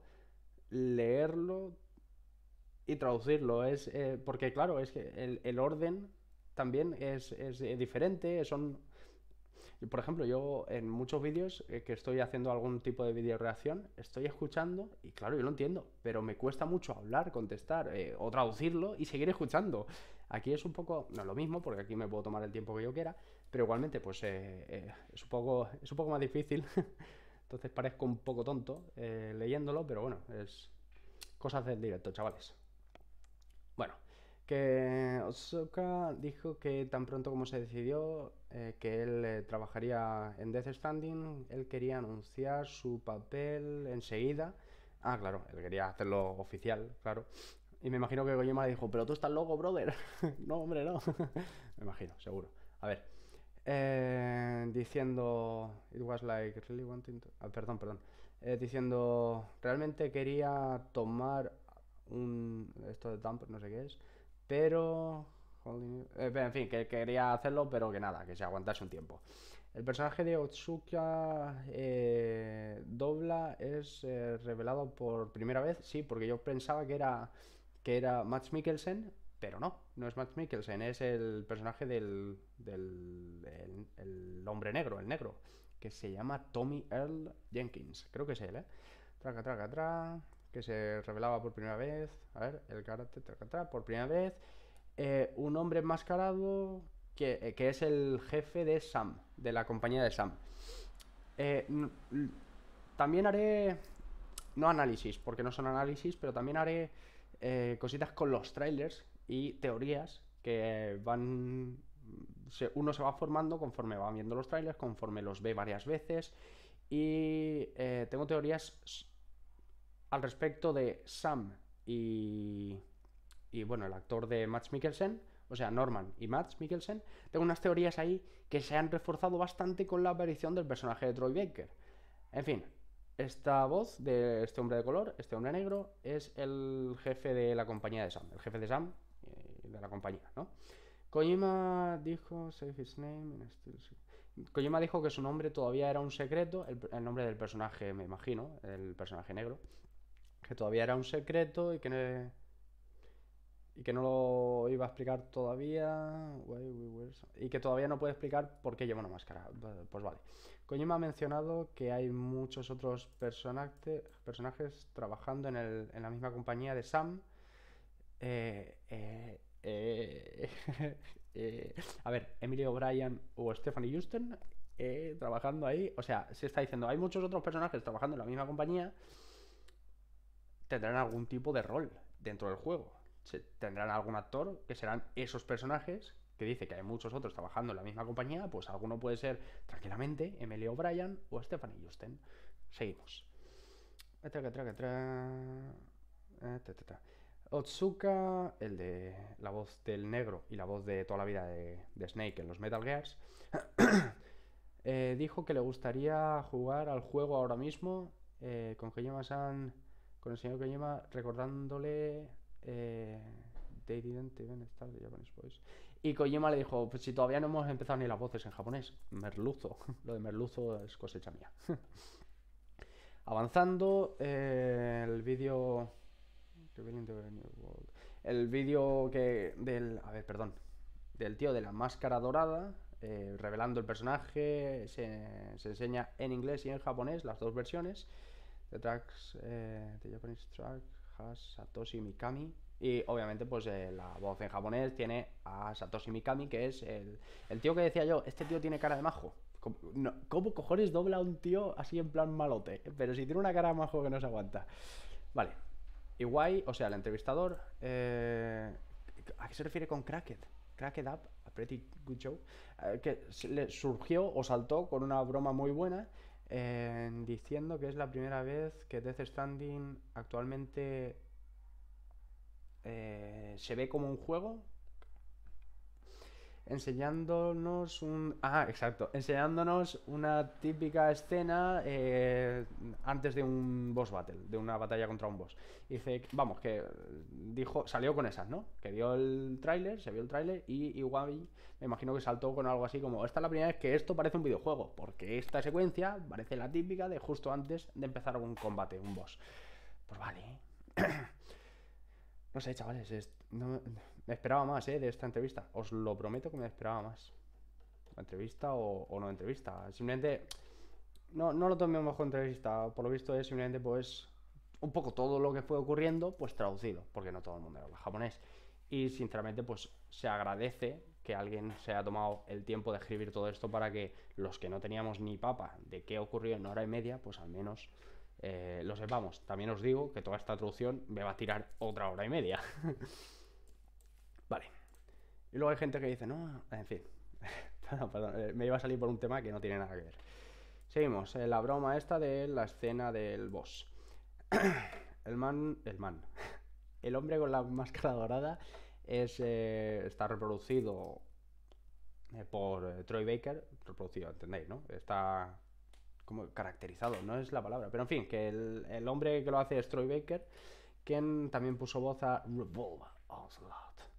leerlo y traducirlo. Es, eh, porque, claro, es que el, el orden también es, es, eh, diferente. Son por ejemplo, yo en muchos vídeos eh, que estoy haciendo algún tipo de video reacción, estoy escuchando y claro, yo lo entiendo, pero me cuesta mucho hablar, contestar eh, o traducirlo y seguir escuchando. Aquí es un poco, no es lo mismo, porque aquí me puedo tomar el tiempo que yo quiera, pero igualmente pues eh, eh, es un poco, es un poco más difícil. Entonces parezco un poco tonto eh, leyéndolo, pero bueno, es cosas del directo, chavales. Bueno, que Osoka dijo que tan pronto como se decidió eh, que él eh, trabajaría en Death Stranding, él quería anunciar su papel enseguida. Ah, claro, él quería hacerlo oficial, claro. Y me imagino que Kojima le dijo, pero tú estás loco, brother. No, hombre, no. Me imagino, seguro. A ver. eh, diciendo... It was like really wanting to... ah, perdón, perdón. Eh, diciendo, realmente quería tomar un... Esto de dump, no sé qué es. Pero... eh, en fin, que quería hacerlo, pero que nada, que se aguantase un tiempo. El personaje de Otsuka eh, Dobla es eh, revelado por primera vez, sí, porque yo pensaba que era que era Mads Mikkelsen, pero no, no es Mads Mikkelsen, es el personaje del, del el, el hombre negro, el negro, que se llama Tommy Earl Jenkins, creo que es él, ¿eh? Traca, traca, traca, que se revelaba por primera vez, a ver, el carácter, traca, traca, por primera vez, eh, un hombre enmascarado que, eh, que es el jefe de Sam, de la compañía de Sam. Eh, también haré, no análisis, porque no son análisis, pero también haré eh, cositas con los trailers y teorías que van... Se, uno se va formando conforme va viendo los trailers, conforme los ve varias veces. Y eh, tengo teorías al respecto de Sam y, y bueno, el actor de Mads Mikkelsen, o sea, Norman y Mads Mikkelsen. Tengo unas teorías ahí que se han reforzado bastante con la aparición del personaje de Troy Baker. En fin, esta voz de este hombre de color, este hombre negro, es el jefe de la compañía de Sam, el jefe de Sam eh, de la compañía, ¿no? Kojima dijo, save his name, and still... Kojima dijo que su nombre todavía era un secreto, el, el nombre del personaje, me imagino, el personaje negro, que todavía era un secreto y que no, y que no lo iba a explicar todavía, y que todavía no puede explicar por qué lleva una máscara. Pues vale. Kojima ha mencionado que hay muchos otros personaje, personajes trabajando en, el, en la misma compañía de Sam. Eh, eh, eh, eh, a ver, Emily O'Brien o Stephanie Houston eh, trabajando ahí. O sea, se está diciendo, hay muchos otros personajes trabajando en la misma compañía. Tendrán algún tipo de rol dentro del juego. Tendrán algún actor que serán esos personajes que dice que hay muchos otros trabajando en la misma compañía, pues alguno puede ser tranquilamente Emily O'Brien o Stephanie Houston. Seguimos. Tra, tra, tra, tra. Otsuka, el de la voz del negro y la voz de toda la vida de, de Snake en los Metal Gears, eh, dijo que le gustaría jugar al juego ahora mismo eh, con Kojima-san, con el señor Kojima, recordándole eh, They didn't even start the Japanese voice. Y Kojima le dijo, pues si todavía no hemos empezado ni las voces en japonés, merluzo. Lo de merluzo es cosecha mía. Avanzando, eh, el vídeo... El vídeo que... del... A ver, perdón. Del tío de la máscara dorada, eh, revelando el personaje, se, se enseña en inglés y en japonés, las dos versiones. The tracks, eh, the Japanese track has Satoshi Mikami. Y obviamente, pues eh, la voz en japonés tiene a Satoshi Mikami, que es el, el tío que decía yo, este tío tiene cara de majo. ¿Cómo, no, ¿Cómo cojones dobla a un tío así en plan malote? Pero si tiene una cara de majo que no se aguanta. Vale. Y guay, o sea, el entrevistador, eh, ¿A qué se refiere con Cracked? Cracked Up, a Pretty Good Show. Eh, que le surgió o saltó con una broma muy buena eh, diciendo que es la primera vez que Death Stranding actualmente eh, se ve como un juego, enseñándonos un... Ah, exacto, enseñándonos una típica escena eh, antes de un boss battle, de una batalla contra un boss. Dice, vamos, que dijo, salió con esas, ¿no? Que vio el tráiler, se vio el tráiler y igual me imagino que saltó con algo así como, esta es la primera vez que esto parece un videojuego, porque esta secuencia parece la típica de justo antes de empezar un combate, un boss. Pues vale, no sé, chavales, es... no... me esperaba más, ¿eh? De esta entrevista. Os lo prometo que me esperaba más. Entrevista o, o no entrevista. Simplemente no, no lo tomemos como entrevista. Por lo visto es simplemente pues un poco todo lo que fue ocurriendo pues traducido, porque no todo el mundo habla japonés. Y sinceramente pues se agradece que alguien se haya tomado el tiempo de escribir todo esto para que los que no teníamos ni papa de qué ocurrió en hora y media pues al menos eh, lo sepamos. También os digo que toda esta traducción me va a tirar otra hora y media. Vale. Y luego hay gente que dice, no, en fin. Perdón, perdón, me iba a salir por un tema que no tiene nada que ver. Seguimos, eh, la broma esta de la escena del boss. El man, el man, el hombre con la máscara dorada es, eh, está reproducido eh, por eh, Troy Baker, reproducido, ¿entendéis, no? Está como caracterizado, no es la palabra, pero en fin, que el, el hombre que lo hace es Troy Baker, quien también puso voz a Revolver Ocelot.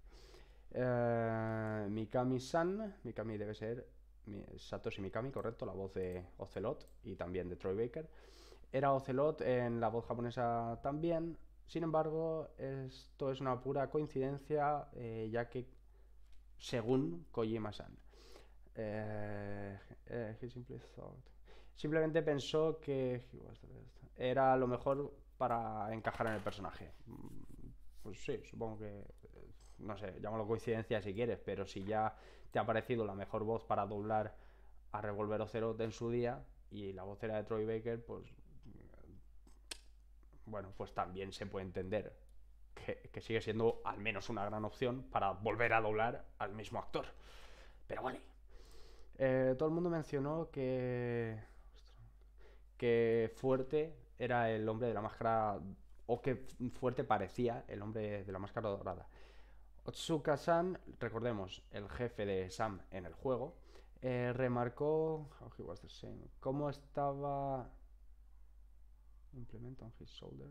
Eh, Mikami-san, Mikami debe ser Satoshi Mikami, correcto, la voz de Ocelot y también de Troy Baker. Era Ocelot en la voz japonesa también. Sin embargo, esto es una pura coincidencia, eh, ya que según Kojima-san, eh, eh, he simply thought, simplemente pensó que era lo mejor para encajar en el personaje. Pues sí, supongo que, no sé, llámalo coincidencia si quieres, pero si ya te ha parecido la mejor voz para doblar a Revolver Ocelot en su día y la voz era de Troy Baker, pues bueno, pues también se puede entender que, que sigue siendo al menos una gran opción para volver a doblar al mismo actor. Pero vale. Eh, todo el mundo mencionó que que Fuerte era el hombre de la máscara, o que Fuerte parecía el hombre de la máscara dorada. Otsuka-san, recordemos, el jefe de Sam en el juego, eh, remarcó cómo estaba implement on his shoulder.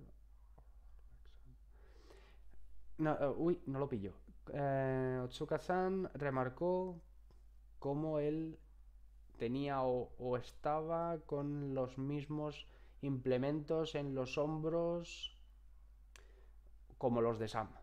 No, uh, uy, no lo pillo. Eh, Otsuka-san remarcó cómo él tenía o, o estaba con los mismos implementos en los hombros como los de Sam.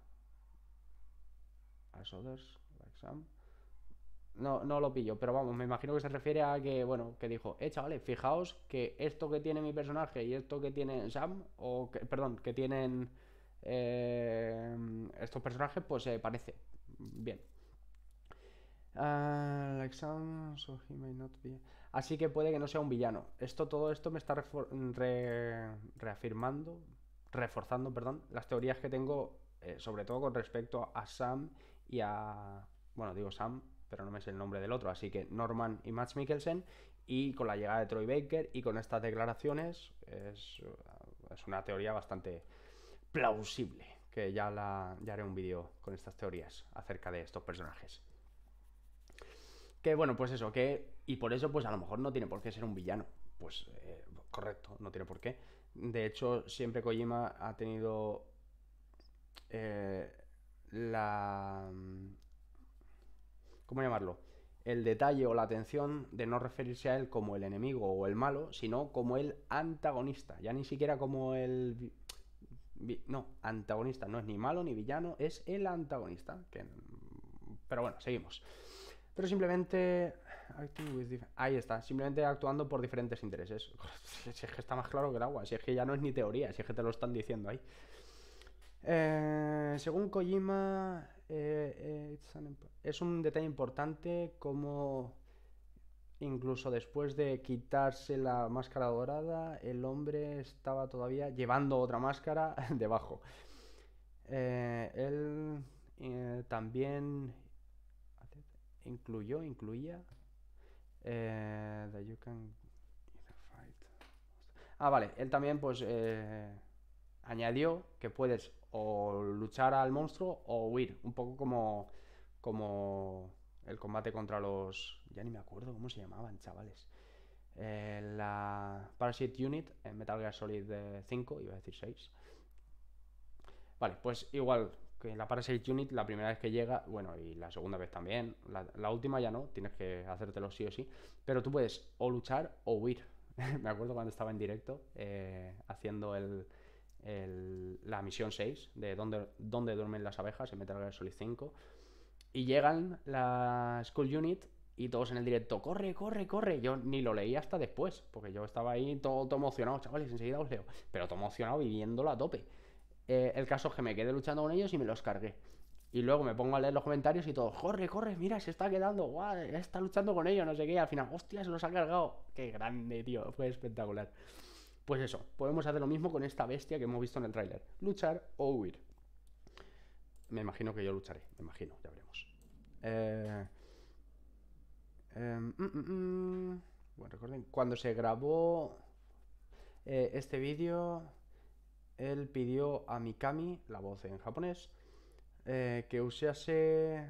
As others, like Sam. No, no lo pillo, pero vamos, me imagino que se refiere a que, bueno, que dijo, eh, chavales, fijaos que esto que tiene mi personaje y esto que tiene Sam, o que, perdón, que tienen eh, estos personajes, pues se eh, parece. Bien. Uh, like Sam, so he may not be... Así que puede que no sea un villano. Esto, todo esto me está re reafirmando, reforzando, perdón, las teorías que tengo, eh, sobre todo con respecto a Sam y a... Bueno, digo Sam, pero no me sé el nombre del otro, así que Norman y Mads Mikkelsen, y con la llegada de Troy Baker y con estas declaraciones es, es una teoría bastante plausible, que ya, la, ya haré un vídeo con estas teorías acerca de estos personajes. Que bueno, pues eso, que... Y por eso, pues a lo mejor no tiene por qué ser un villano. Pues eh, correcto, no tiene por qué. De hecho, siempre Kojima ha tenido eh, la... ¿Cómo llamarlo? El detalle o la atención de no referirse a él como el enemigo o el malo, sino como el antagonista. Ya ni siquiera como el... No, antagonista. No es ni malo ni villano, es el antagonista. Que... Pero bueno, seguimos. Pero simplemente... Ahí está, simplemente actuando por diferentes intereses. Si es que está más claro que el agua, si es que ya no es ni teoría, si es que te lo están diciendo ahí. Eh, según Kojima, eh, eh, es un detalle importante como incluso después de quitarse la máscara dorada, el hombre estaba todavía llevando otra máscara debajo. Eh, él eh, también incluyó, incluía eh, that you can either fight. Ah, vale, él también pues eh, añadió que puedes o luchar al monstruo o huir, un poco como como el combate contra los... Ya ni me acuerdo cómo se llamaban, chavales. Eh, la Parasite Unit en Metal Gear Solid eh, cinco, iba a decir seis. Vale, pues igual que la Parasite Unit, la primera vez que llega, bueno, y la segunda vez también, la, la última ya no, tienes que hacértelo sí o sí, pero tú puedes o luchar o huir. Me acuerdo cuando estaba en directo eh, haciendo el, el- la misión seis de dónde, dónde duermen las abejas en Metal Gear Solid cinco, y llegan la School Unit y todos en el directo, corre, corre, corre. Yo ni lo leí hasta después, porque yo estaba ahí todo, todo emocionado, chavales, enseguida os leo, pero todo emocionado viviéndolo a tope. Eh, el caso es que me quedé luchando con ellos y me los cargué. Y luego me pongo a leer los comentarios y todo, corre, corre, mira, se está quedando, guau, está luchando con ellos, no sé qué. Y al final, hostia, se los ha cargado. Qué grande, tío, fue espectacular. Pues eso, podemos hacer lo mismo con esta bestia que hemos visto en el tráiler. Luchar o huir. Me imagino que yo lucharé, me imagino, ya veremos. Eh, eh, mm, mm, mm. Bueno, recuerden, cuando se grabó eh, este vídeo, él pidió a Mikami, la voz en japonés, eh, que usase...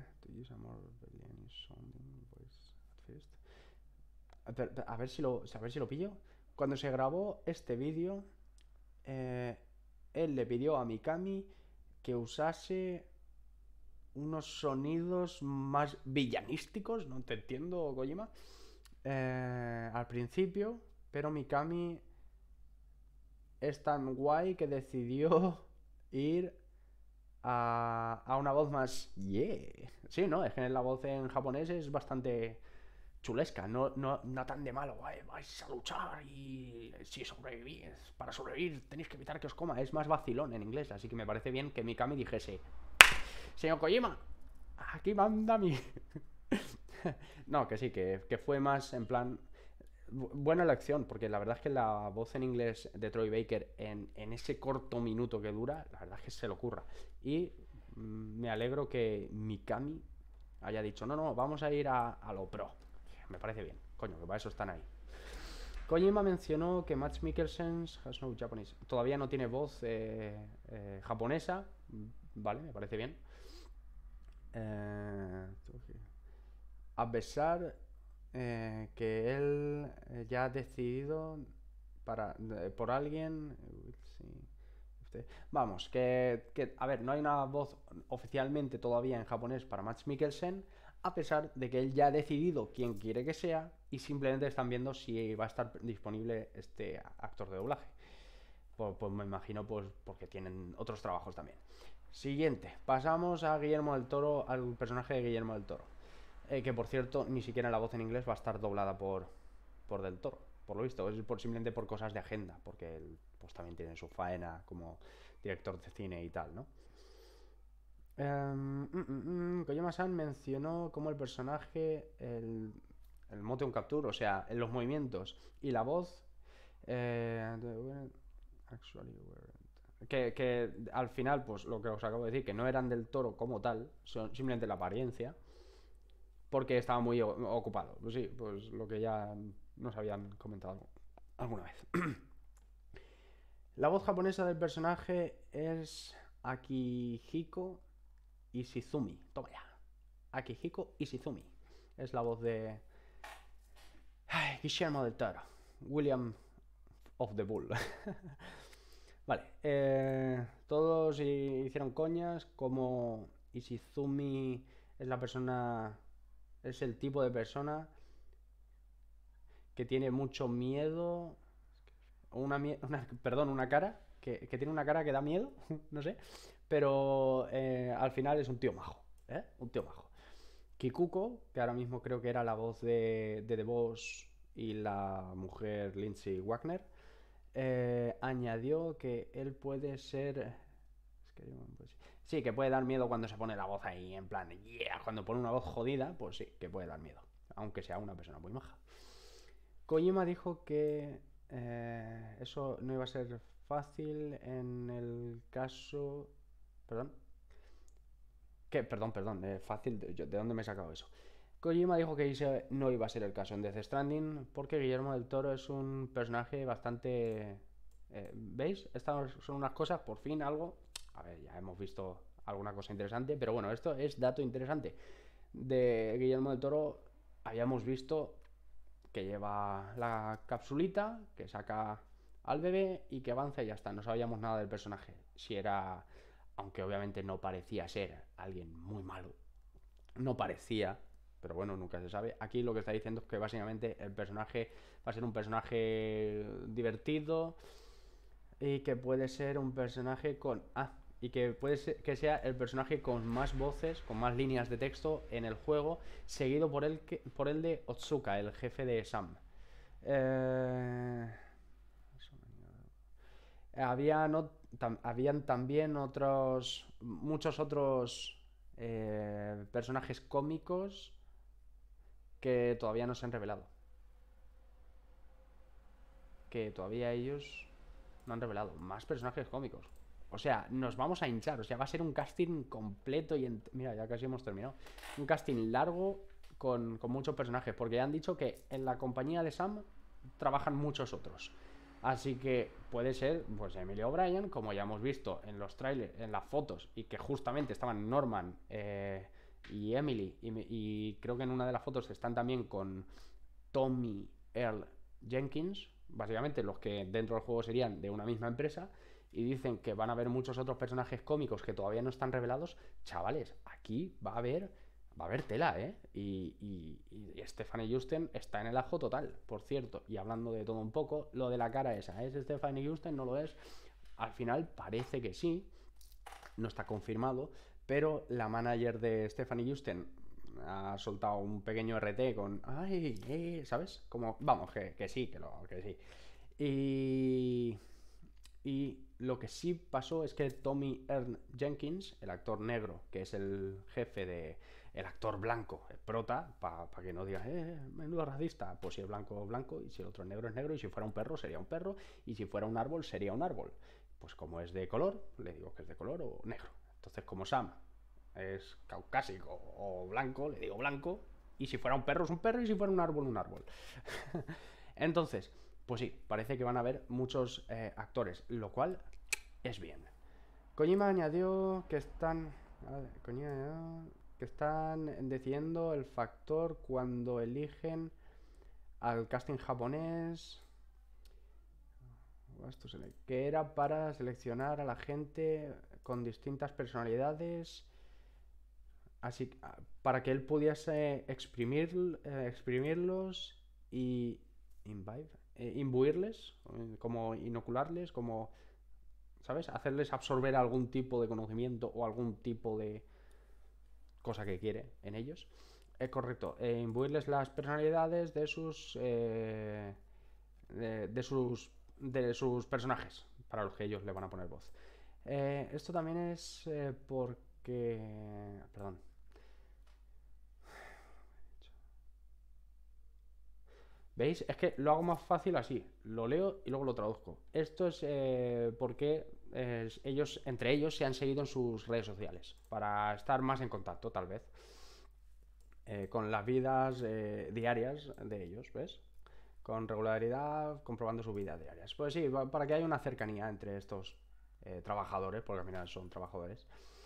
A ver, a ver si lo, a ver si lo pillo. Cuando se grabó este vídeo, eh, él le pidió a Mikami que usase unos sonidos más villanísticos, no te entiendo, Kojima, eh, al principio, pero Mikami es tan guay que decidió ir a, a una voz más yeah. Sí, ¿no? Es que la voz en japonés es bastante chulesca, no, no, no tan de malo. "Ay, vais a luchar y si sobrevivís, para sobrevivir tenéis que evitar que os coma". Es más vacilón en inglés, así que me parece bien que Mikami dijese, señor Kojima, aquí manda mi... No, que sí, que, que fue más en plan... Buena elección, porque la verdad es que la voz en inglés de Troy Baker en, en ese corto minuto que dura, la verdad es que se le ocurra. Y mm, me alegro que Mikami haya dicho, no, no, vamos a ir a, a lo pro. Me parece bien, coño, que para eso están ahí. Kojima mencionó que Mads Mikkelsen has no Japanese. Todavía no tiene voz eh, eh, japonesa. Vale, me parece bien. Eh, a pesar eh, que él eh, ya ha decidido para, eh, por alguien. Este, Vamos, que, que, a ver, no hay una voz oficialmente todavía en japonés para Mads Mikkelsen, a pesar de que él ya ha decidido quién quiere que sea y simplemente están viendo si va a estar disponible este actor de doblaje. Pues, pues me imagino pues porque tienen otros trabajos también. Siguiente, pasamos a Guillermo del Toro, al personaje de Guillermo del Toro. Eh, que por cierto, ni siquiera la voz en inglés va a estar doblada por, por Del Toro, por lo visto. Es por, simplemente por cosas de agenda, porque él pues también tiene su faena como director de cine y tal, ¿no? Um, mm, mm, mm, Kojima-san mencionó cómo el personaje, el, el motion capture, o sea, en los movimientos y la voz, eh, que, que al final, pues lo que os acabo de decir, que no eran del Toro como tal, son simplemente la apariencia, porque estaba muy ocupado. Pues sí, pues lo que ya nos habían comentado alguna vez. La voz japonesa del personaje es Akihiko Ishizumi. Toma ya. Akihiko Ishizumi. Es la voz de ay, Guillermo del Toro. William of the Bull. Vale. Eh, todos hicieron coñas como Ishizumi es la persona... Es el tipo de persona que tiene mucho miedo. Una, una perdón, una cara. Que, que, tiene una cara que da miedo. No sé. Pero eh, al final es un tío majo. ¿Eh? Un tío majo. Kikuko, que ahora mismo creo que era la voz de, de The Boss y la mujer Lindsay Wagner, eh, añadió que él puede ser... Es que, pues, sí, que puede dar miedo cuando se pone la voz ahí en plan, yeah, cuando pone una voz jodida, pues sí, que puede dar miedo, aunque sea una persona muy maja. Kojima dijo que eh, eso no iba a ser fácil en el caso... Perdón. Que, perdón, perdón, es fácil, de, ¿de dónde me he sacado eso? Kojima dijo que ese no iba a ser el caso en Death Stranding porque Guillermo del Toro es un personaje bastante... eh, ¿Veis? Estas son unas cosas, por fin algo... A ver, ya hemos visto alguna cosa interesante, pero bueno, esto es dato interesante. De Guillermo del Toro habíamos visto que lleva la capsulita, que saca al bebé y que avanza y ya está. No sabíamos nada del personaje. Si era, aunque obviamente no parecía ser alguien muy malo, no parecía, pero bueno, nunca se sabe. Aquí lo que está diciendo es que básicamente el personaje va a ser un personaje divertido y que puede ser un personaje con... Ah, y que puede ser que sea el personaje con más voces, con más líneas de texto en el juego, seguido por el, que, por el de Otsuka, el jefe de Sam. Eh... Había no, tam, habían también otros, muchos otros eh, personajes cómicos que todavía no se han revelado. Que todavía ellos no han revelado. Más personajes cómicos. O sea, nos vamos a hinchar. O sea, va a ser un casting completo y... Ent... Mira, ya casi hemos terminado. Un casting largo con, con muchos personajes. Porque ya han dicho que en la compañía de Sam trabajan muchos otros. Así que puede ser, pues, Emily O'Brien, como ya hemos visto en los trailers, en las fotos, y que justamente estaban Norman eh, y Emily, y, y creo que en una de las fotos están también con Tommy Earl Jenkins, básicamente los que dentro del juego serían de una misma empresa, y dicen que van a haber muchos otros personajes cómicos que todavía no están revelados. Chavales, aquí va a haber va a haber tela, ¿eh? Y, y, y Stephanie Houston está en el ajo total, por cierto. Y hablando de todo un poco, lo de la cara esa, ¿es Stephanie Houston? ¿No lo es? Al final parece que sí, no está confirmado, pero la manager de Stephanie Houston ha soltado un pequeño R T con... ¡Ay! Eh", ¿sabes? Como, vamos, que, que sí, que, lo, que sí. Y... Y lo que sí pasó es que Tommy Earl Jenkins, el actor negro, que es el jefe de... El actor blanco, el prota, para pa que no digas, eh, menudo racista. Pues si es blanco, blanco, y si el otro es negro, es negro, y si fuera un perro, sería un perro, y si fuera un árbol, sería un árbol. Pues como es de color, le digo que es de color o negro. Entonces, como Sam es caucásico o blanco, le digo blanco, y si fuera un perro, es un perro, y si fuera un árbol, un árbol. Entonces... Pues sí, parece que van a haber muchos eh, actores, lo cual es bien. Kojima añadió que están... Kojima, que están decidiendo el factor cuando eligen al casting japonés... Que era para seleccionar a la gente con distintas personalidades... Así para que él pudiese exprimir, eh, exprimirlos y... Imbibe... Eh, imbuirles, como inocularles, como, ¿sabes? Hacerles absorber algún tipo de conocimiento o algún tipo de cosa que quiere en ellos. Es eh, correcto, eh, imbuirles las personalidades de sus, eh, de, de sus, de sus personajes para los que ellos le van a poner voz. Eh, esto también es eh, porque, perdón. ¿Veis? Es que lo hago más fácil así. Lo leo y luego lo traduzco. Esto es eh, porque eh, ellos, entre ellos, se han seguido en sus redes sociales. Para estar más en contacto, tal vez. Eh, con las vidas eh, diarias de ellos, ¿ves? Con regularidad, comprobando sus vidas diarias. Pues sí, para que haya una cercanía entre estos eh, trabajadores, porque al final son trabajadores.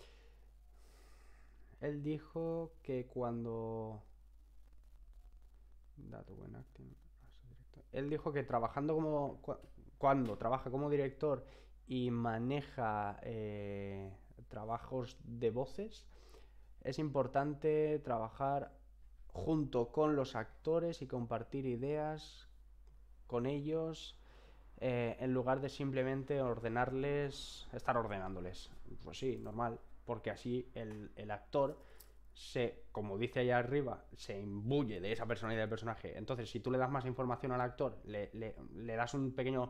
Él dijo que cuando... Dato buen acting. Él dijo que trabajando como... Cuando trabaja como director y maneja eh, trabajos de voces, es importante trabajar junto con los actores y compartir ideas con ellos eh, en lugar de simplemente ordenarles, estar ordenándoles. Pues sí, normal, porque así el, el actor se, como dice allá arriba, se imbuye de esa personalidad del personaje. Entonces, si tú le das más información al actor, le, le, le das un pequeño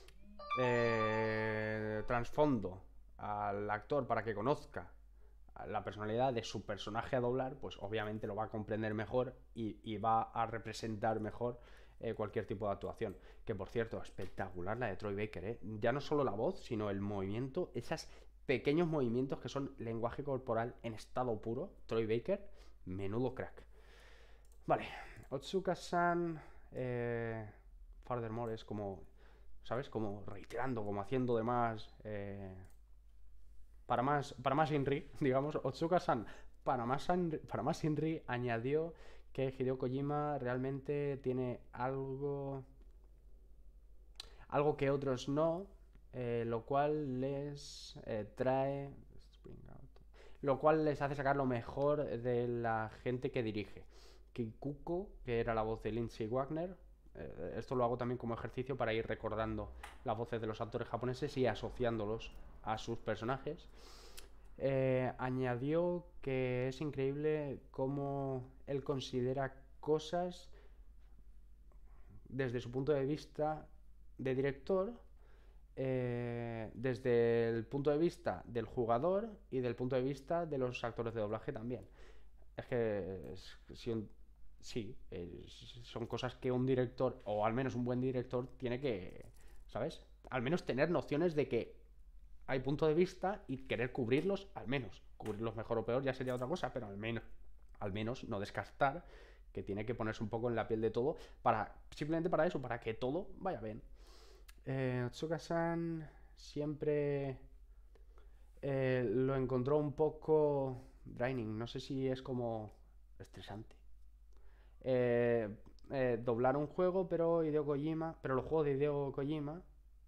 eh, trasfondo al actor para que conozca la personalidad de su personaje a doblar, pues obviamente lo va a comprender mejor y, y va a representar mejor eh, cualquier tipo de actuación. Que por cierto, espectacular la de Troy Baker, ¿eh? Ya no solo la voz, sino el movimiento, esas pequeños movimientos que son lenguaje corporal en estado puro. Troy Baker, menudo crack. Vale, Otsuka-san, eh, furthermore, es como, ¿sabes? Como reiterando, como haciendo de más, eh, para más, para más Inri, digamos. Otsuka-san, para más, para más Inri, añadió que Hideo Kojima realmente tiene algo, algo que otros no, eh, lo cual les eh, trae, lo cual les hace sacar lo mejor de la gente que dirige. Kikuko, que era la voz de Lindsay Wagner, eh, esto lo hago también como ejercicio para ir recordando las voces de los actores japoneses y asociándolos a sus personajes. Eh, añadió que es increíble cómo él considera cosas desde su punto de vista de director, eh, desde el punto de vista del jugador y del punto de vista de los actores de doblaje también. Es que es, si, sí, es, son cosas que un director, o al menos un buen director, tiene que, ¿sabes? Al menos tener nociones de que hay punto de vista y querer cubrirlos, al menos. Cubrirlos mejor o peor ya sería otra cosa, pero al menos, al menos no descartar que tiene que ponerse un poco en la piel de todo para, simplemente para eso, para que todo vaya bien. Eh, Otsuka-san siempre eh, lo encontró un poco draining, no sé si es como estresante. Eh, eh, doblar un juego, pero Hideo Kojima, pero los juegos de Hideo Kojima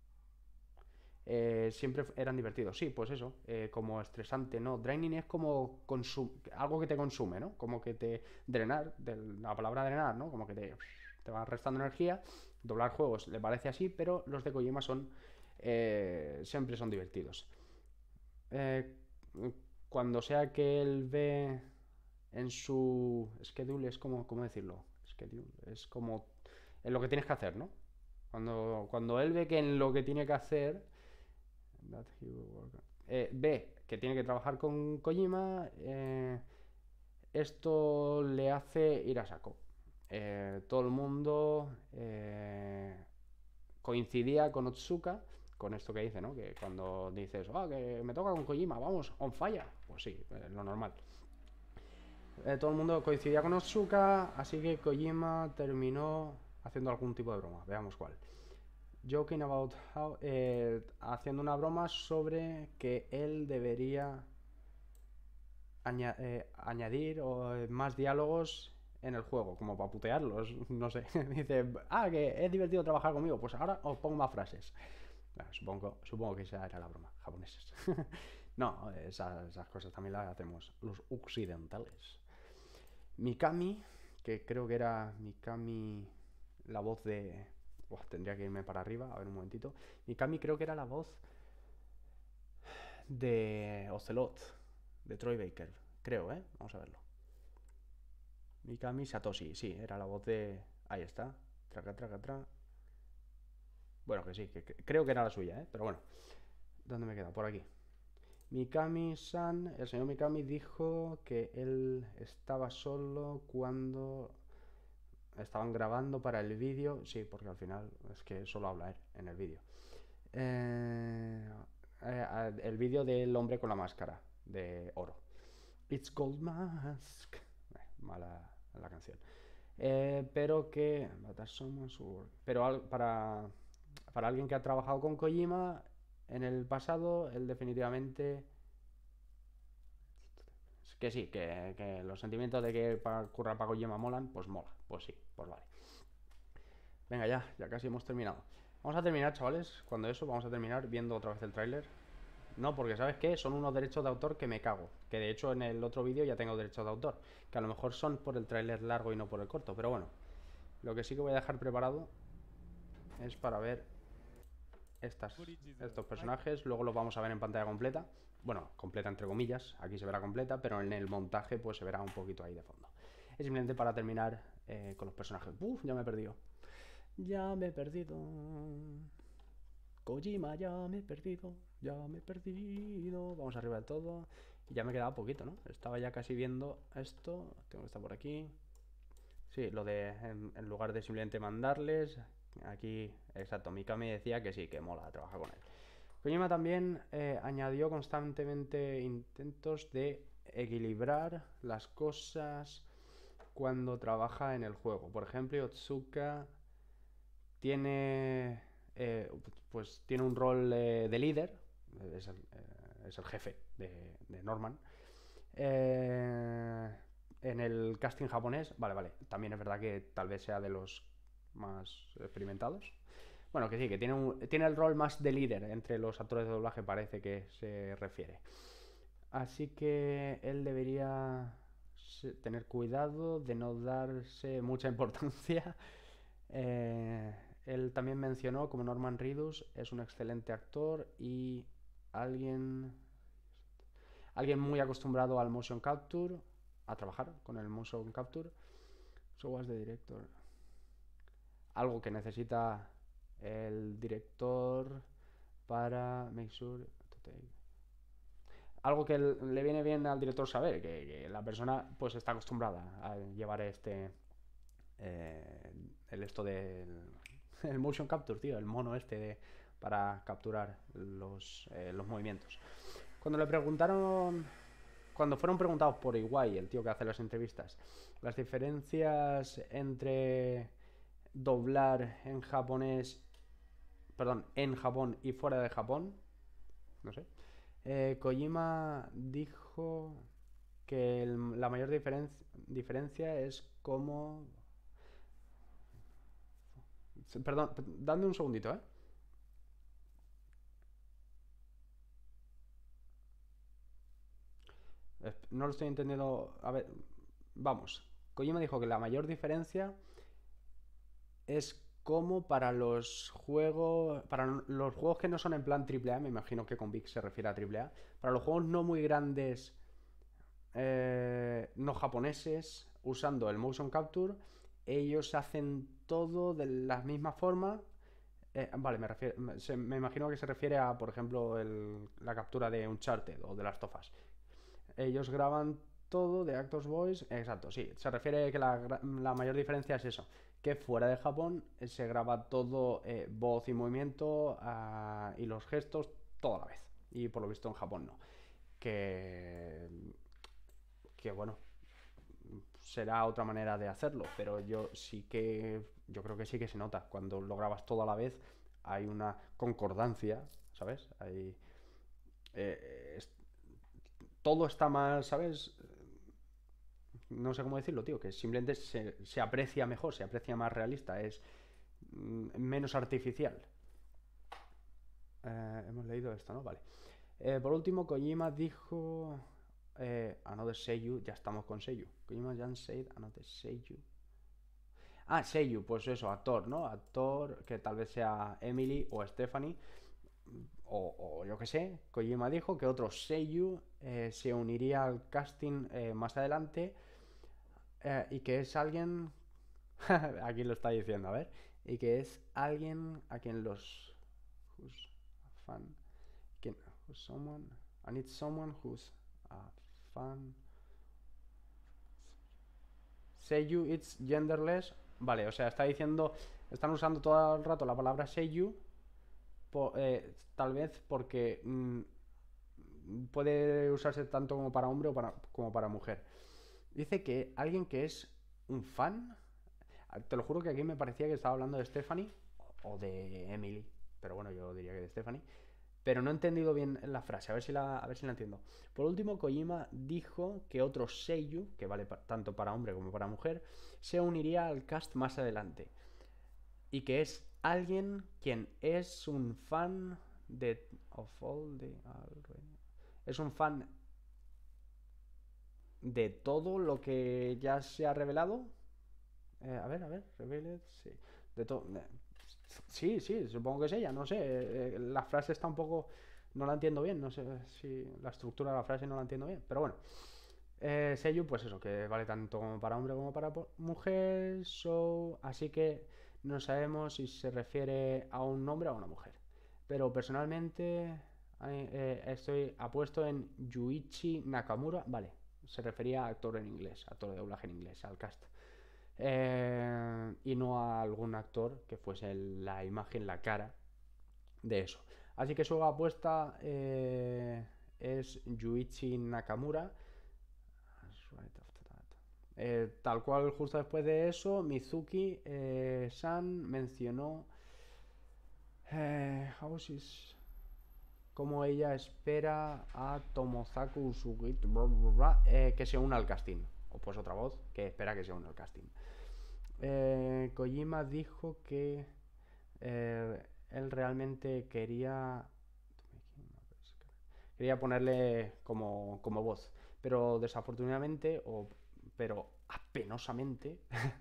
eh, siempre eran divertidos. Sí, pues eso, eh, como estresante, ¿no? Draining es como algo que te consume, ¿no? Como que te drenar, de la palabra drenar, ¿no? Como que te, te va restando energía. Doblar juegos le parece así, pero los de Kojima son eh, siempre son divertidos. Eh, cuando sea que él ve en su schedule, es como, ¿cómo decirlo? Schedule, es como en lo que tienes que hacer, ¿no? Cuando, cuando él ve que en lo que tiene que hacer eh, ve que tiene que trabajar con Kojima, eh, esto le hace ir a saco. Eh, todo el mundo eh, coincidía con Otsuka, con esto que dice, ¿no? Que cuando dices, ah, oh, que me toca con Kojima, vamos, on fire. Pues sí, eh, lo normal. Eh, todo el mundo coincidía con Otsuka, así que Kojima terminó haciendo algún tipo de broma. Veamos cuál. Joking about how, eh, haciendo una broma sobre que él debería aña eh, añadir o, eh, más diálogos en el juego, como para putearlos, no sé. Dice, ah, que es divertido trabajar conmigo, pues ahora os pongo más frases. Bueno, supongo, supongo que esa era la broma, japoneses. No, esas, esas cosas también las hacemos los occidentales. Mikami, que creo que era Mikami, la voz de... Uf, tendría que irme para arriba, a ver un momentito. Mikami creo que era la voz de Ocelot, de Troy Baker. Creo, ¿eh? Vamos a verlo. Mikami Satoshi, sí, era la voz de... Ahí está. Traca, traca, tra. Bueno, que sí, que, que creo que era la suya, ¿eh? Pero bueno. ¿Dónde me queda? Por aquí. Mikami-san, el señor Mikami dijo que él estaba solo cuando estaban grabando para el vídeo. Sí, porque al final es que solo habla él en el vídeo. Eh, eh, el vídeo del hombre con la máscara de oro. It's Gold Mask. Eh, mala la canción. Eh, pero que... Pero al, para, para alguien que ha trabajado con Kojima en el pasado, él definitivamente... Que sí, que, que los sentimientos de que para currar para Kojima molan, pues mola. Pues sí, pues vale. Venga ya, ya casi hemos terminado. Vamos a terminar, chavales. Cuando eso, vamos a terminar viendo otra vez el tráiler. No, porque ¿sabes qué? Son unos derechos de autor que me cago. Que de hecho en el otro vídeo ya tengo derechos de autor. Que a lo mejor son por el tráiler largo y no por el corto. Pero bueno, lo que sí que voy a dejar preparado es para ver estas, estos personajes. Luego los vamos a ver en pantalla completa. Bueno, completa entre comillas. Aquí se verá completa, pero en el montaje pues se verá un poquito ahí de fondo. Es simplemente para terminar eh, con los personajes. Uf, ya me he perdido. Ya me he perdido. Kojima, ya me he perdido. Ya me he perdido. Vamos arriba del todo. Y ya me quedaba poquito, ¿no? Estaba ya casi viendo esto. Tengo que estar por aquí. Sí, lo de en, en lugar de simplemente mandarles. Aquí, exacto. Mikami decía que sí, que mola trabajar con él. Kojima también eh, añadió constantemente intentos de equilibrar las cosas cuando trabaja en el juego. Por ejemplo, Otsuka tiene, eh, pues, tiene un rol eh, de líder, es el, eh, es el jefe de, de Norman. Eh, en el casting japonés, vale, vale, también es verdad que tal vez sea de los más experimentados. Bueno, que sí, que tiene, un, tiene el rol más de líder entre los actores de doblaje, parece que se refiere. Así que él debería tener cuidado de no darse mucha importancia. Eh, él también mencionó como Norman Reedus es un excelente actor y alguien, alguien muy acostumbrado al motion capture, a trabajar con el motion capture. So was the director. Algo que necesita el director para make sure to take. Algo que le viene bien al director saber, que, que la persona pues está acostumbrada a llevar este eh, el esto del el motion capture, tío, el mono este de, para capturar los, eh, los movimientos. Cuando le preguntaron, cuando fueron preguntados por Iwai, el tío que hace las entrevistas, las diferencias entre doblar en japonés, perdón, en Japón y fuera de Japón, no sé, eh, Kojima dijo que el, la mayor diferen diferencia es cómo... Perdón, dame un segundito, ¿eh? No lo estoy entendiendo. A ver, vamos. Kojima dijo que la mayor diferencia es como para los juegos, para los juegos que no son en plan triple A, me imagino que con Vic se refiere a triple A, para los juegos no muy grandes, eh, no japoneses, usando el motion capture, ellos hacen todo de la misma forma. Eh, vale, me, refiero, me, se, me imagino que se refiere a, por ejemplo, el, la captura de Uncharted o de Last of Us. Ellos graban todo de Actors Voice, exacto, sí. Se refiere que la, la mayor diferencia es eso, que fuera de Japón eh, se graba todo, eh, voz y movimiento uh, y los gestos toda la vez. Y por lo visto en Japón no. Que, que bueno, será otra manera de hacerlo, pero yo sí que, yo creo que sí que se nota. Cuando lo grabas todo a la vez hay una concordancia, ¿sabes? Hay... Eh, es, todo está más, ¿sabes? No sé cómo decirlo, tío, que simplemente se, se aprecia mejor, se aprecia más realista, es mm, menos artificial. Eh, hemos leído esto, ¿no? Vale. Eh, por último, Kojima dijo... Eh, Another Seiyu, ya estamos con Seiyu. Kojima Jan said Another Seiyu. Ah, Seiyu, pues eso, actor, ¿no? Actor que tal vez sea Emily o Stephanie. O, o yo que sé, Kojima dijo que otro Seiyu eh, se uniría al casting eh, más adelante eh, y que es alguien... Aquí lo está diciendo, a ver. Y que es alguien a quien los... Who's a fan... ¿Quién? Who's someone... I need someone who's a fan... Seiyu it's genderless. Vale, o sea, está diciendo... Están usando todo el rato la palabra Seiyu. Po, eh, tal vez porque... Mmm, puede usarse tanto como para hombre o para, como para mujer. Dice que alguien que es un fan... Te lo juro que aquí me parecía que estaba hablando de Stephanie o de Emily, pero bueno, yo diría que de Stephanie. Pero no he entendido bien la frase, a ver si la, a ver si la entiendo. Por último, Kojima dijo que otro Seiyu, que vale pa tanto para hombre como para mujer, se uniría al cast más adelante. Y que es alguien quien es un fan de... Of all the... Es un fan de todo lo que ya se ha revelado. Eh, a ver, a ver, Revealed, sí. De todo. Sí, sí, supongo que es ella, no sé. Eh, la frase está un poco. No la entiendo bien, no sé si la estructura de la frase no la entiendo bien, pero bueno. Eh, Seiyu, pues eso, que vale tanto como para hombre como para mujer. So, así que no sabemos si se refiere a un hombre o a una mujer. Pero personalmente eh, estoy apuesto en Yuichi Nakamura. Vale, se refería a actor en inglés, actor de doblaje en inglés, al cast. Eh, y no a algún actor que fuese la imagen, la cara de eso. Así que su apuesta eh, es Yuichi Nakamura. Eh, tal cual, justo después de eso, Mizuki eh, San mencionó eh, how is- cómo ella espera a Tomozaku Sugita eh, que se una al casting. O pues otra voz que espera que se una al casting. Eh, Kojima dijo que eh, él realmente quería quería ponerle como, como voz, pero desafortunadamente, o pero apenosamente,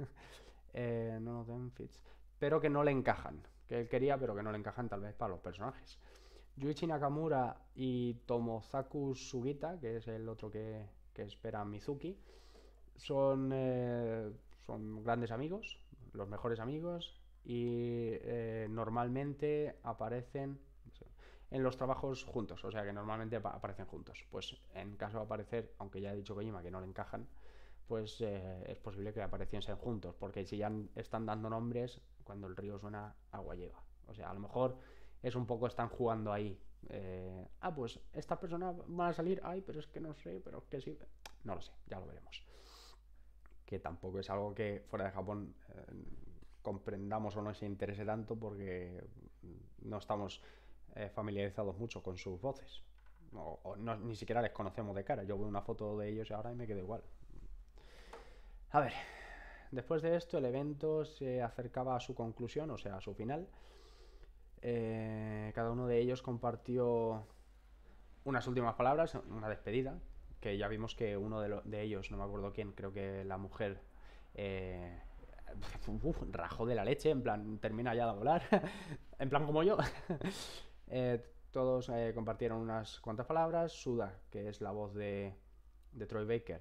eh, no them fits, pero que no le encajan, que él quería, pero que no le encajan tal vez para los personajes. Yuichi Nakamura y Tomozaku Sugita, que es el otro que, que espera Mizuki, son, eh, son grandes amigos, los mejores amigos, y eh, normalmente aparecen en los trabajos juntos, o sea que normalmente aparecen juntos. Pues en caso de aparecer, aunque ya he dicho Kojima que no le encajan, pues eh, es posible que apareciesen juntos, porque si ya están dando nombres, cuando el río suena, agua lleva. O sea, a lo mejor es un poco, están jugando ahí. Eh, ah, pues estas personas van a salir, ay, pero es que no sé, pero es que sí. No lo sé, ya lo veremos. Que tampoco es algo que fuera de Japón eh, comprendamos o no se interese tanto porque no estamos eh, familiarizados mucho con sus voces. O, o no, ni siquiera les conocemos de cara. Yo veo una foto de ellos ahora y me quedo igual. A ver, después de esto el evento se acercaba a su conclusión, o sea, a su final. Eh, cada uno de ellos compartió unas últimas palabras, una despedida, que ya vimos que uno de, lo, de ellos, no me acuerdo quién, creo que la mujer eh, uf, rajó de la leche, en plan, termina ya de hablar, en plan como yo. eh, todos eh, compartieron unas cuantas palabras. Suda, que es la voz de, de Troy Baker,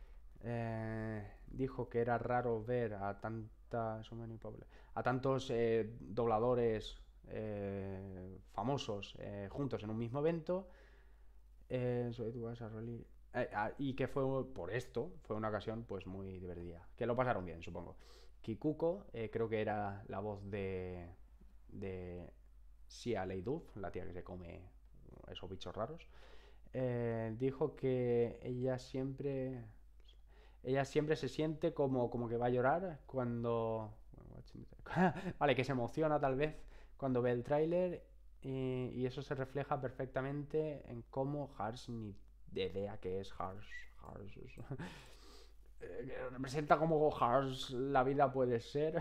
eh, dijo que era raro ver a tanta, so a tantos eh, dobladores eh, famosos eh, juntos en un mismo evento. Eh, eh, ah, y que fue por esto, fue una ocasión pues muy divertida. Que lo pasaron bien, supongo. Kikuko, eh, creo que era la voz de, de Sia Leiduf, la tía que se come esos bichos raros. Eh, dijo que ella siempre ella siempre se siente como, como que va a llorar cuando vale, que se emociona tal vez cuando ve el tráiler, y, y eso se refleja perfectamente en cómo Hars, ni de idea que es Hars, Hars eh, representa como Hars la vida puede ser.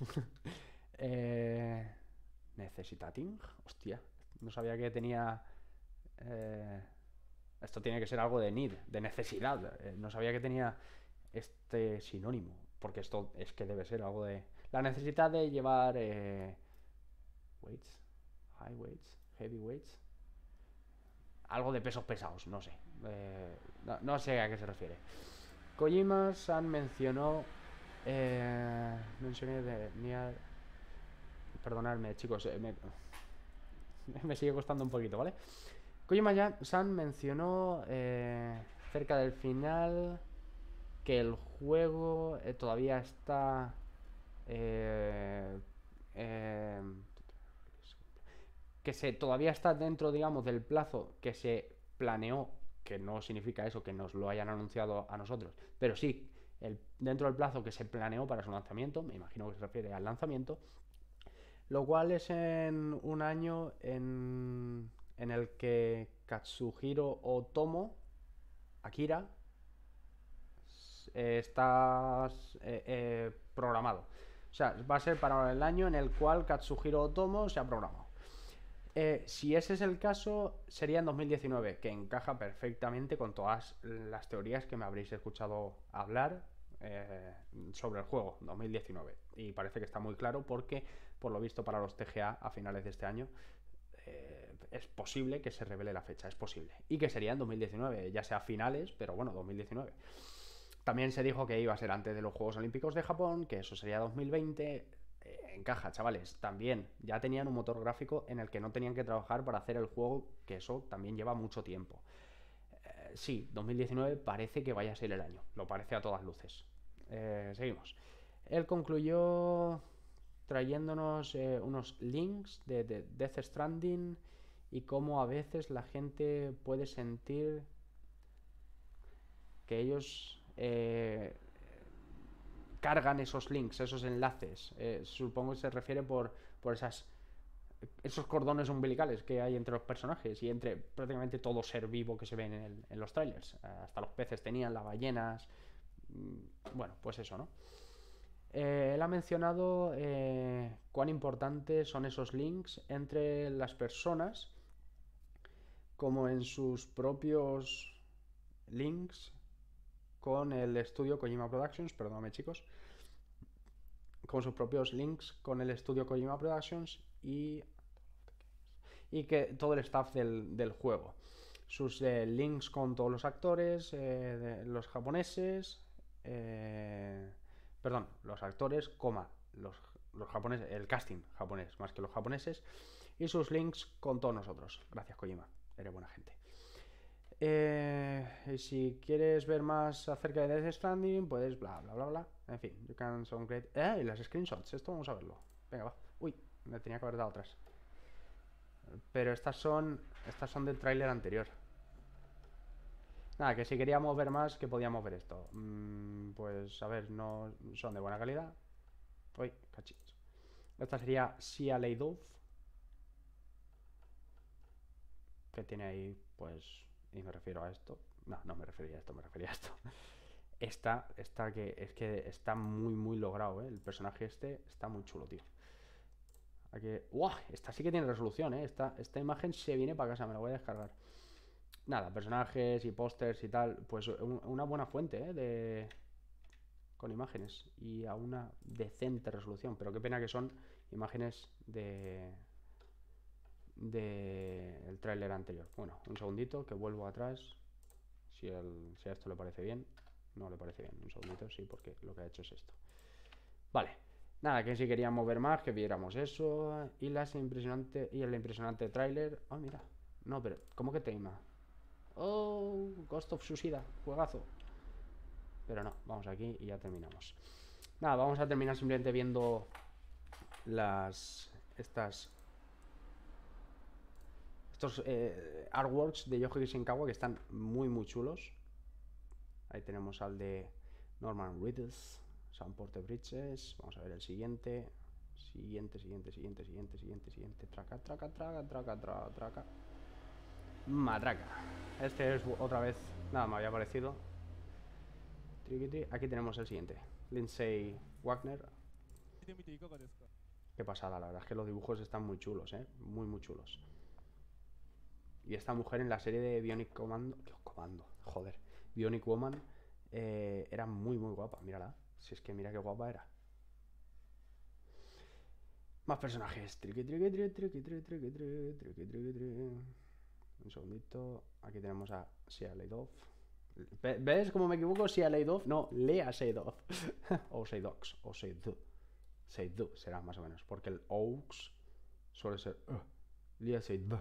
eh, Necesitating, hostia, no sabía que tenía eh, esto tiene que ser algo de need, de necesidad. Eh, no sabía que tenía este sinónimo, porque esto es que debe ser algo de la necesidad de llevar eh, weights, high weights, heavy weights, algo de pesos pesados, no sé, eh, no, no sé a qué se refiere. Kojima-san mencionó eh, mencioné de Nier, perdonadme chicos, eh, me, me sigue costando un poquito, ¿vale? Kojima-san mencionó eh, cerca del final que el juego eh, todavía está eh, eh, que se todavía está dentro, digamos, del plazo que se planeó, que no significa eso que nos lo hayan anunciado a nosotros, pero sí el, dentro del plazo que se planeó para su lanzamiento, me imagino que se refiere al lanzamiento, lo cual es en un año en, en el que Katsuhiro Otomo, Akira, eh, está eh, eh, programado. O sea, va a ser para el año en el cual Katsuhiro Otomo se ha programado. Eh, si ese es el caso, sería en dos mil diecinueve, que encaja perfectamente con todas las teorías que me habréis escuchado hablar eh, sobre el juego, dos mil diecinueve. Y parece que está muy claro porque, por lo visto, para los T G A a finales de este año eh, es posible que se revele la fecha, es posible. Y que sería en dos mil diecinueve, ya sea finales, pero bueno, dos mil diecinueve. También se dijo que iba a ser antes de los Juegos Olímpicos de Japón, que eso sería dos mil veinte. Eh, encaja, chavales. También ya tenían un motor gráfico en el que no tenían que trabajar para hacer el juego, que eso también lleva mucho tiempo. Eh, sí, dos mil diecinueve parece que vaya a ser el año. Lo parece a todas luces. Eh, seguimos. Él concluyó trayéndonos eh, unos links de, de Death Stranding y cómo a veces la gente puede sentir que ellos eh, cargan esos links, esos enlaces. Eh, supongo que se refiere por, por esas, esos cordones umbilicales que hay entre los personajes y entre prácticamente todo ser vivo que se ve en, el, en los trailers. Hasta los peces tenían, las ballenas. Bueno, pues eso, ¿no? Eh, él ha mencionado eh, cuán importantes son esos links entre las personas, como en sus propios links con el estudio Kojima Productions, perdóname chicos, con sus propios links con el estudio Kojima Productions y, y que todo el staff del, del juego. Sus eh, links con todos los actores, eh, de los japoneses, eh, perdón, los actores, coma, los, los japoneses, el casting japonés más que los japoneses, y sus links con todos nosotros. Gracias Kojima, eres buena gente. Eh, y si quieres ver más acerca de Death Stranding, pues bla bla bla bla. En fin, you can sound great. Eh, y las screenshots, esto vamos a verlo. Venga, va. Uy, me tenía que haber dado otras. Pero estas son. Estas son del tráiler anterior. Nada, que si queríamos ver más, que podíamos ver esto. Mm, pues a ver, no son de buena calidad. Uy, cachitos. Esta sería Sia Leidov, que tiene ahí, pues. Y me refiero a esto. No, no me refería a esto, me refería a esto. Esta, esta que es que está muy, muy logrado, ¿eh? El personaje este está muy chulo, tío. Aquí... ¡Wow! Esta sí que tiene resolución, ¿eh? Esta, esta imagen se viene para casa, me la voy a descargar. Nada, personajes y pósters y tal. Pues un, una buena fuente, ¿eh? De... Con imágenes. Y a una decente resolución. Pero qué pena que son imágenes de... De... El tráiler anterior. Bueno, un segundito, que vuelvo atrás. Si, el, si a esto le parece bien. No le parece bien. Un segundito, sí, porque lo que ha hecho es esto. Vale. Nada, que si queríamos ver más, que viéramos eso. Y las impresionante. Y el impresionante tráiler. Oh, mira. No, pero. ¿Cómo que tema? Oh, Ghost of Tsushima. Juegazo. Pero no, vamos aquí y ya terminamos. Nada, vamos a terminar simplemente viendo las. Estas. Estos eh, artworks de Yohei Shinkawa que están muy, muy chulos. Ahí tenemos al de Norman Reedus. Sound Porte Bridges. Vamos a ver el siguiente. Siguiente, siguiente, siguiente, siguiente, siguiente, siguiente. Traca, traca, traca, traca, traca, traca. Matraca. Este es otra vez. Nada, me había parecido. Aquí tenemos el siguiente. Lindsay Wagner. Qué pasada, la verdad es que los dibujos están muy chulos, ¿eh? Muy, muy chulos. Y esta mujer en la serie de Bionic Commando. Comando, joder. Bionic Woman. Eh, era muy, muy guapa, mírala. Si es que mira qué guapa era. Más personajes. Un segundito. Aquí tenemos a Sia Leidov. ¿Ves cómo me equivoco? Sia Leidov. No, Lea Seydoux. O Seydoux. O Seydoux. Seydoux será más o menos. Porque el Oux suele ser uh, Lea Seydoux.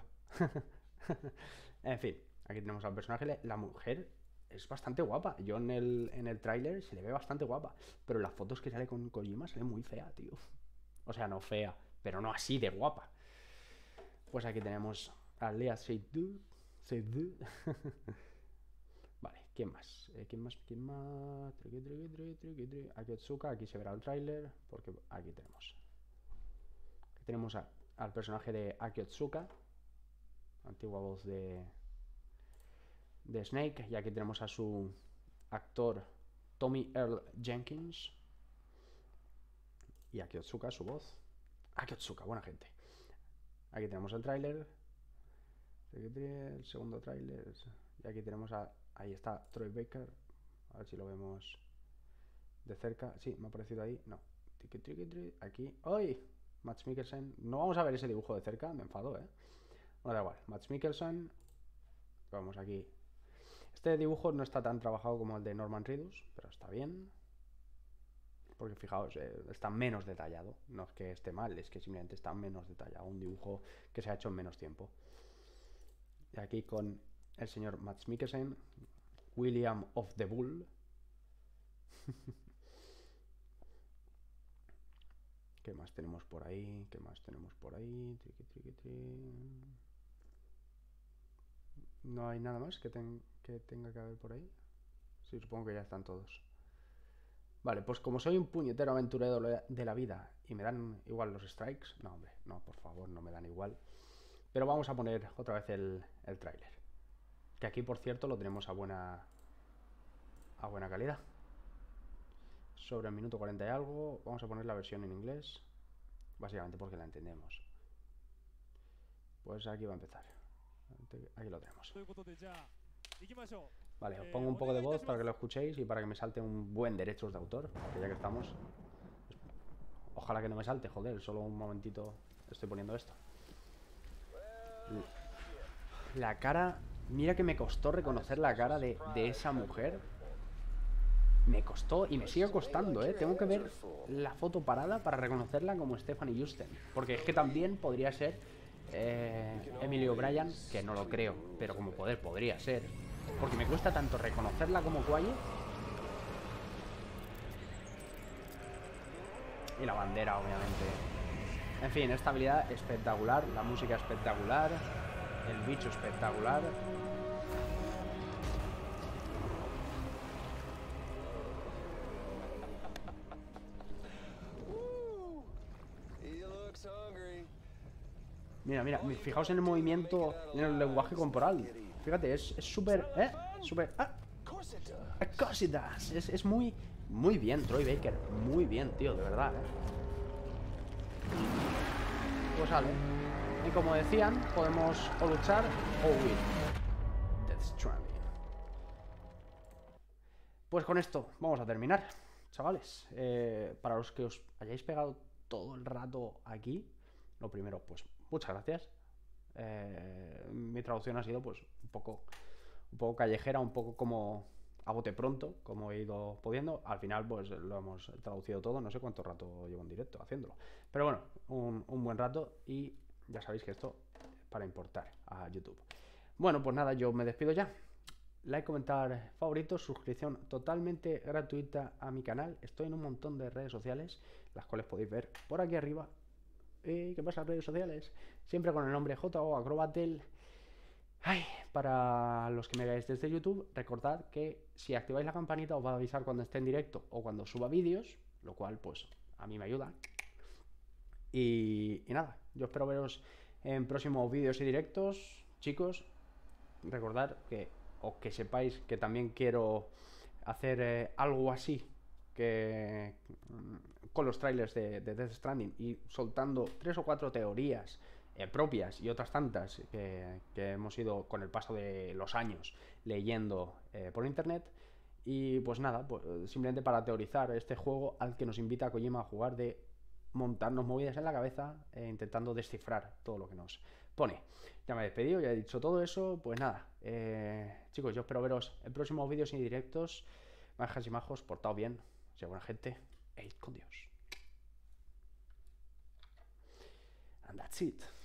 En fin, aquí tenemos al personaje. La mujer es bastante guapa. Yo en el, en el tráiler se le ve bastante guapa. Pero en las fotos que sale con Kojima se ve muy fea, tío. O sea, no fea, pero no así de guapa. Pues aquí tenemos a Lea Seydoux. Seydoux. Vale, ¿quién más? Eh, ¿Quién más? ¿Quién más? Aquí Otsuka, aquí se verá el tráiler. Porque aquí tenemos. Aquí tenemos a, al personaje de Aki Otsuka, antigua voz de, de Snake. Y aquí tenemos a su actor Tommy Earl Jenkins. Y Aki Otsuka, su voz. Aki Otsuka, buena gente. Aquí tenemos el tráiler. El segundo tráiler. Y aquí tenemos a... Ahí está Troy Baker. A ver si lo vemos de cerca. Sí, me ha aparecido ahí. No. Aquí. ¡Ay! Mads Mikkelsen. No vamos a ver ese dibujo de cerca. Me enfado, ¿eh? Bueno, da igual. Mads Mikkelsen. Vamos aquí. Este dibujo no está tan trabajado como el de Norman Reedus, pero está bien. Porque fijaos, eh, está menos detallado. No es que esté mal, es que simplemente está menos detallado. Un dibujo que se ha hecho en menos tiempo. Y aquí con el señor Mads Mikkelsen, William of the Bull. ¿Qué más tenemos por ahí? ¿Qué más tenemos por ahí? Triqui, triqui, triqui. No hay nada más que, ten que tenga que haber por ahí. Sí, supongo que ya están todos. Vale, pues como soy un puñetero aventurero de la vida y me dan igual los strikes... No, hombre, no, por favor, no me dan igual. Pero vamos a poner otra vez el, el tráiler. Que aquí, por cierto, lo tenemos a buena, a buena calidad. Sobre el minuto cuarenta y algo. Vamos a poner la versión en inglés. Básicamente porque la entendemos. Pues aquí va a empezar. Aquí lo tenemos. Vale, os pongo un poco de voz para que lo escuchéis y para que me salte un buen derechos de autor, que ya que estamos. Ojalá que no me salte, joder, solo un momentito estoy poniendo esto. La cara... Mira que me costó reconocer la cara de, de esa mujer. Me costó y me sigue costando, ¿eh? Tengo que ver la foto parada para reconocerla como Stephanie Houston. Porque es que también podría ser eh, Emily O'Brien, que no lo creo, pero como poder podría ser. Porque me cuesta tanto reconocerla como Quiet. Y la bandera, obviamente. En fin, esta habilidad espectacular, la música espectacular, el bicho espectacular. Mira, mira, fijaos en el movimiento, en el lenguaje corporal. Fíjate, es súper, ¿eh? Súper... ¡Ah! ¡Cositas! Es, es muy, muy bien, Troy Baker. Muy bien, tío, de verdad, ¿eh? Pues sale. Y como decían, podemos o luchar o huir. Death Stranding. Pues con esto vamos a terminar, chavales. Eh, para los que os hayáis pegado todo el rato aquí, lo primero, pues muchas gracias. Eh, mi traducción ha sido pues un poco, un poco callejera, un poco como a bote pronto, como he ido pudiendo. Al final pues lo hemos traducido todo, no sé cuánto rato llevo en directo haciéndolo. Pero bueno, un, un buen rato y ya sabéis que esto para importar a YouTube. Bueno, pues nada, yo me despido ya. Like, comentar, favoritos, suscripción totalmente gratuita a mi canal. Estoy en un montón de redes sociales, las cuales podéis ver por aquí arriba. ¿Y qué pasa? Redes sociales, siempre con el nombre J O Acrobatel. Ay, para los que me veáis desde YouTube, recordad que si activáis la campanita os va a avisar cuando esté en directo o cuando suba vídeos, lo cual pues a mí me ayuda. Y, y nada, yo espero veros en próximos vídeos y directos, chicos. Recordad que, o que sepáis que también quiero hacer eh, algo así que con los trailers de, de Death Stranding y soltando tres o cuatro teorías eh, propias y otras tantas que, que hemos ido con el paso de los años leyendo eh, por internet. Y pues nada, pues, simplemente para teorizar este juego al que nos invita Kojima a jugar, de montarnos movidas en la cabeza e intentando descifrar todo lo que nos pone. Ya me he despedido, ya he dicho todo eso. Pues nada, eh, chicos, yo espero veros en próximos vídeos y directos. Majas y majos, portaos bien, sea buena gente, e id con Dios. And that's it.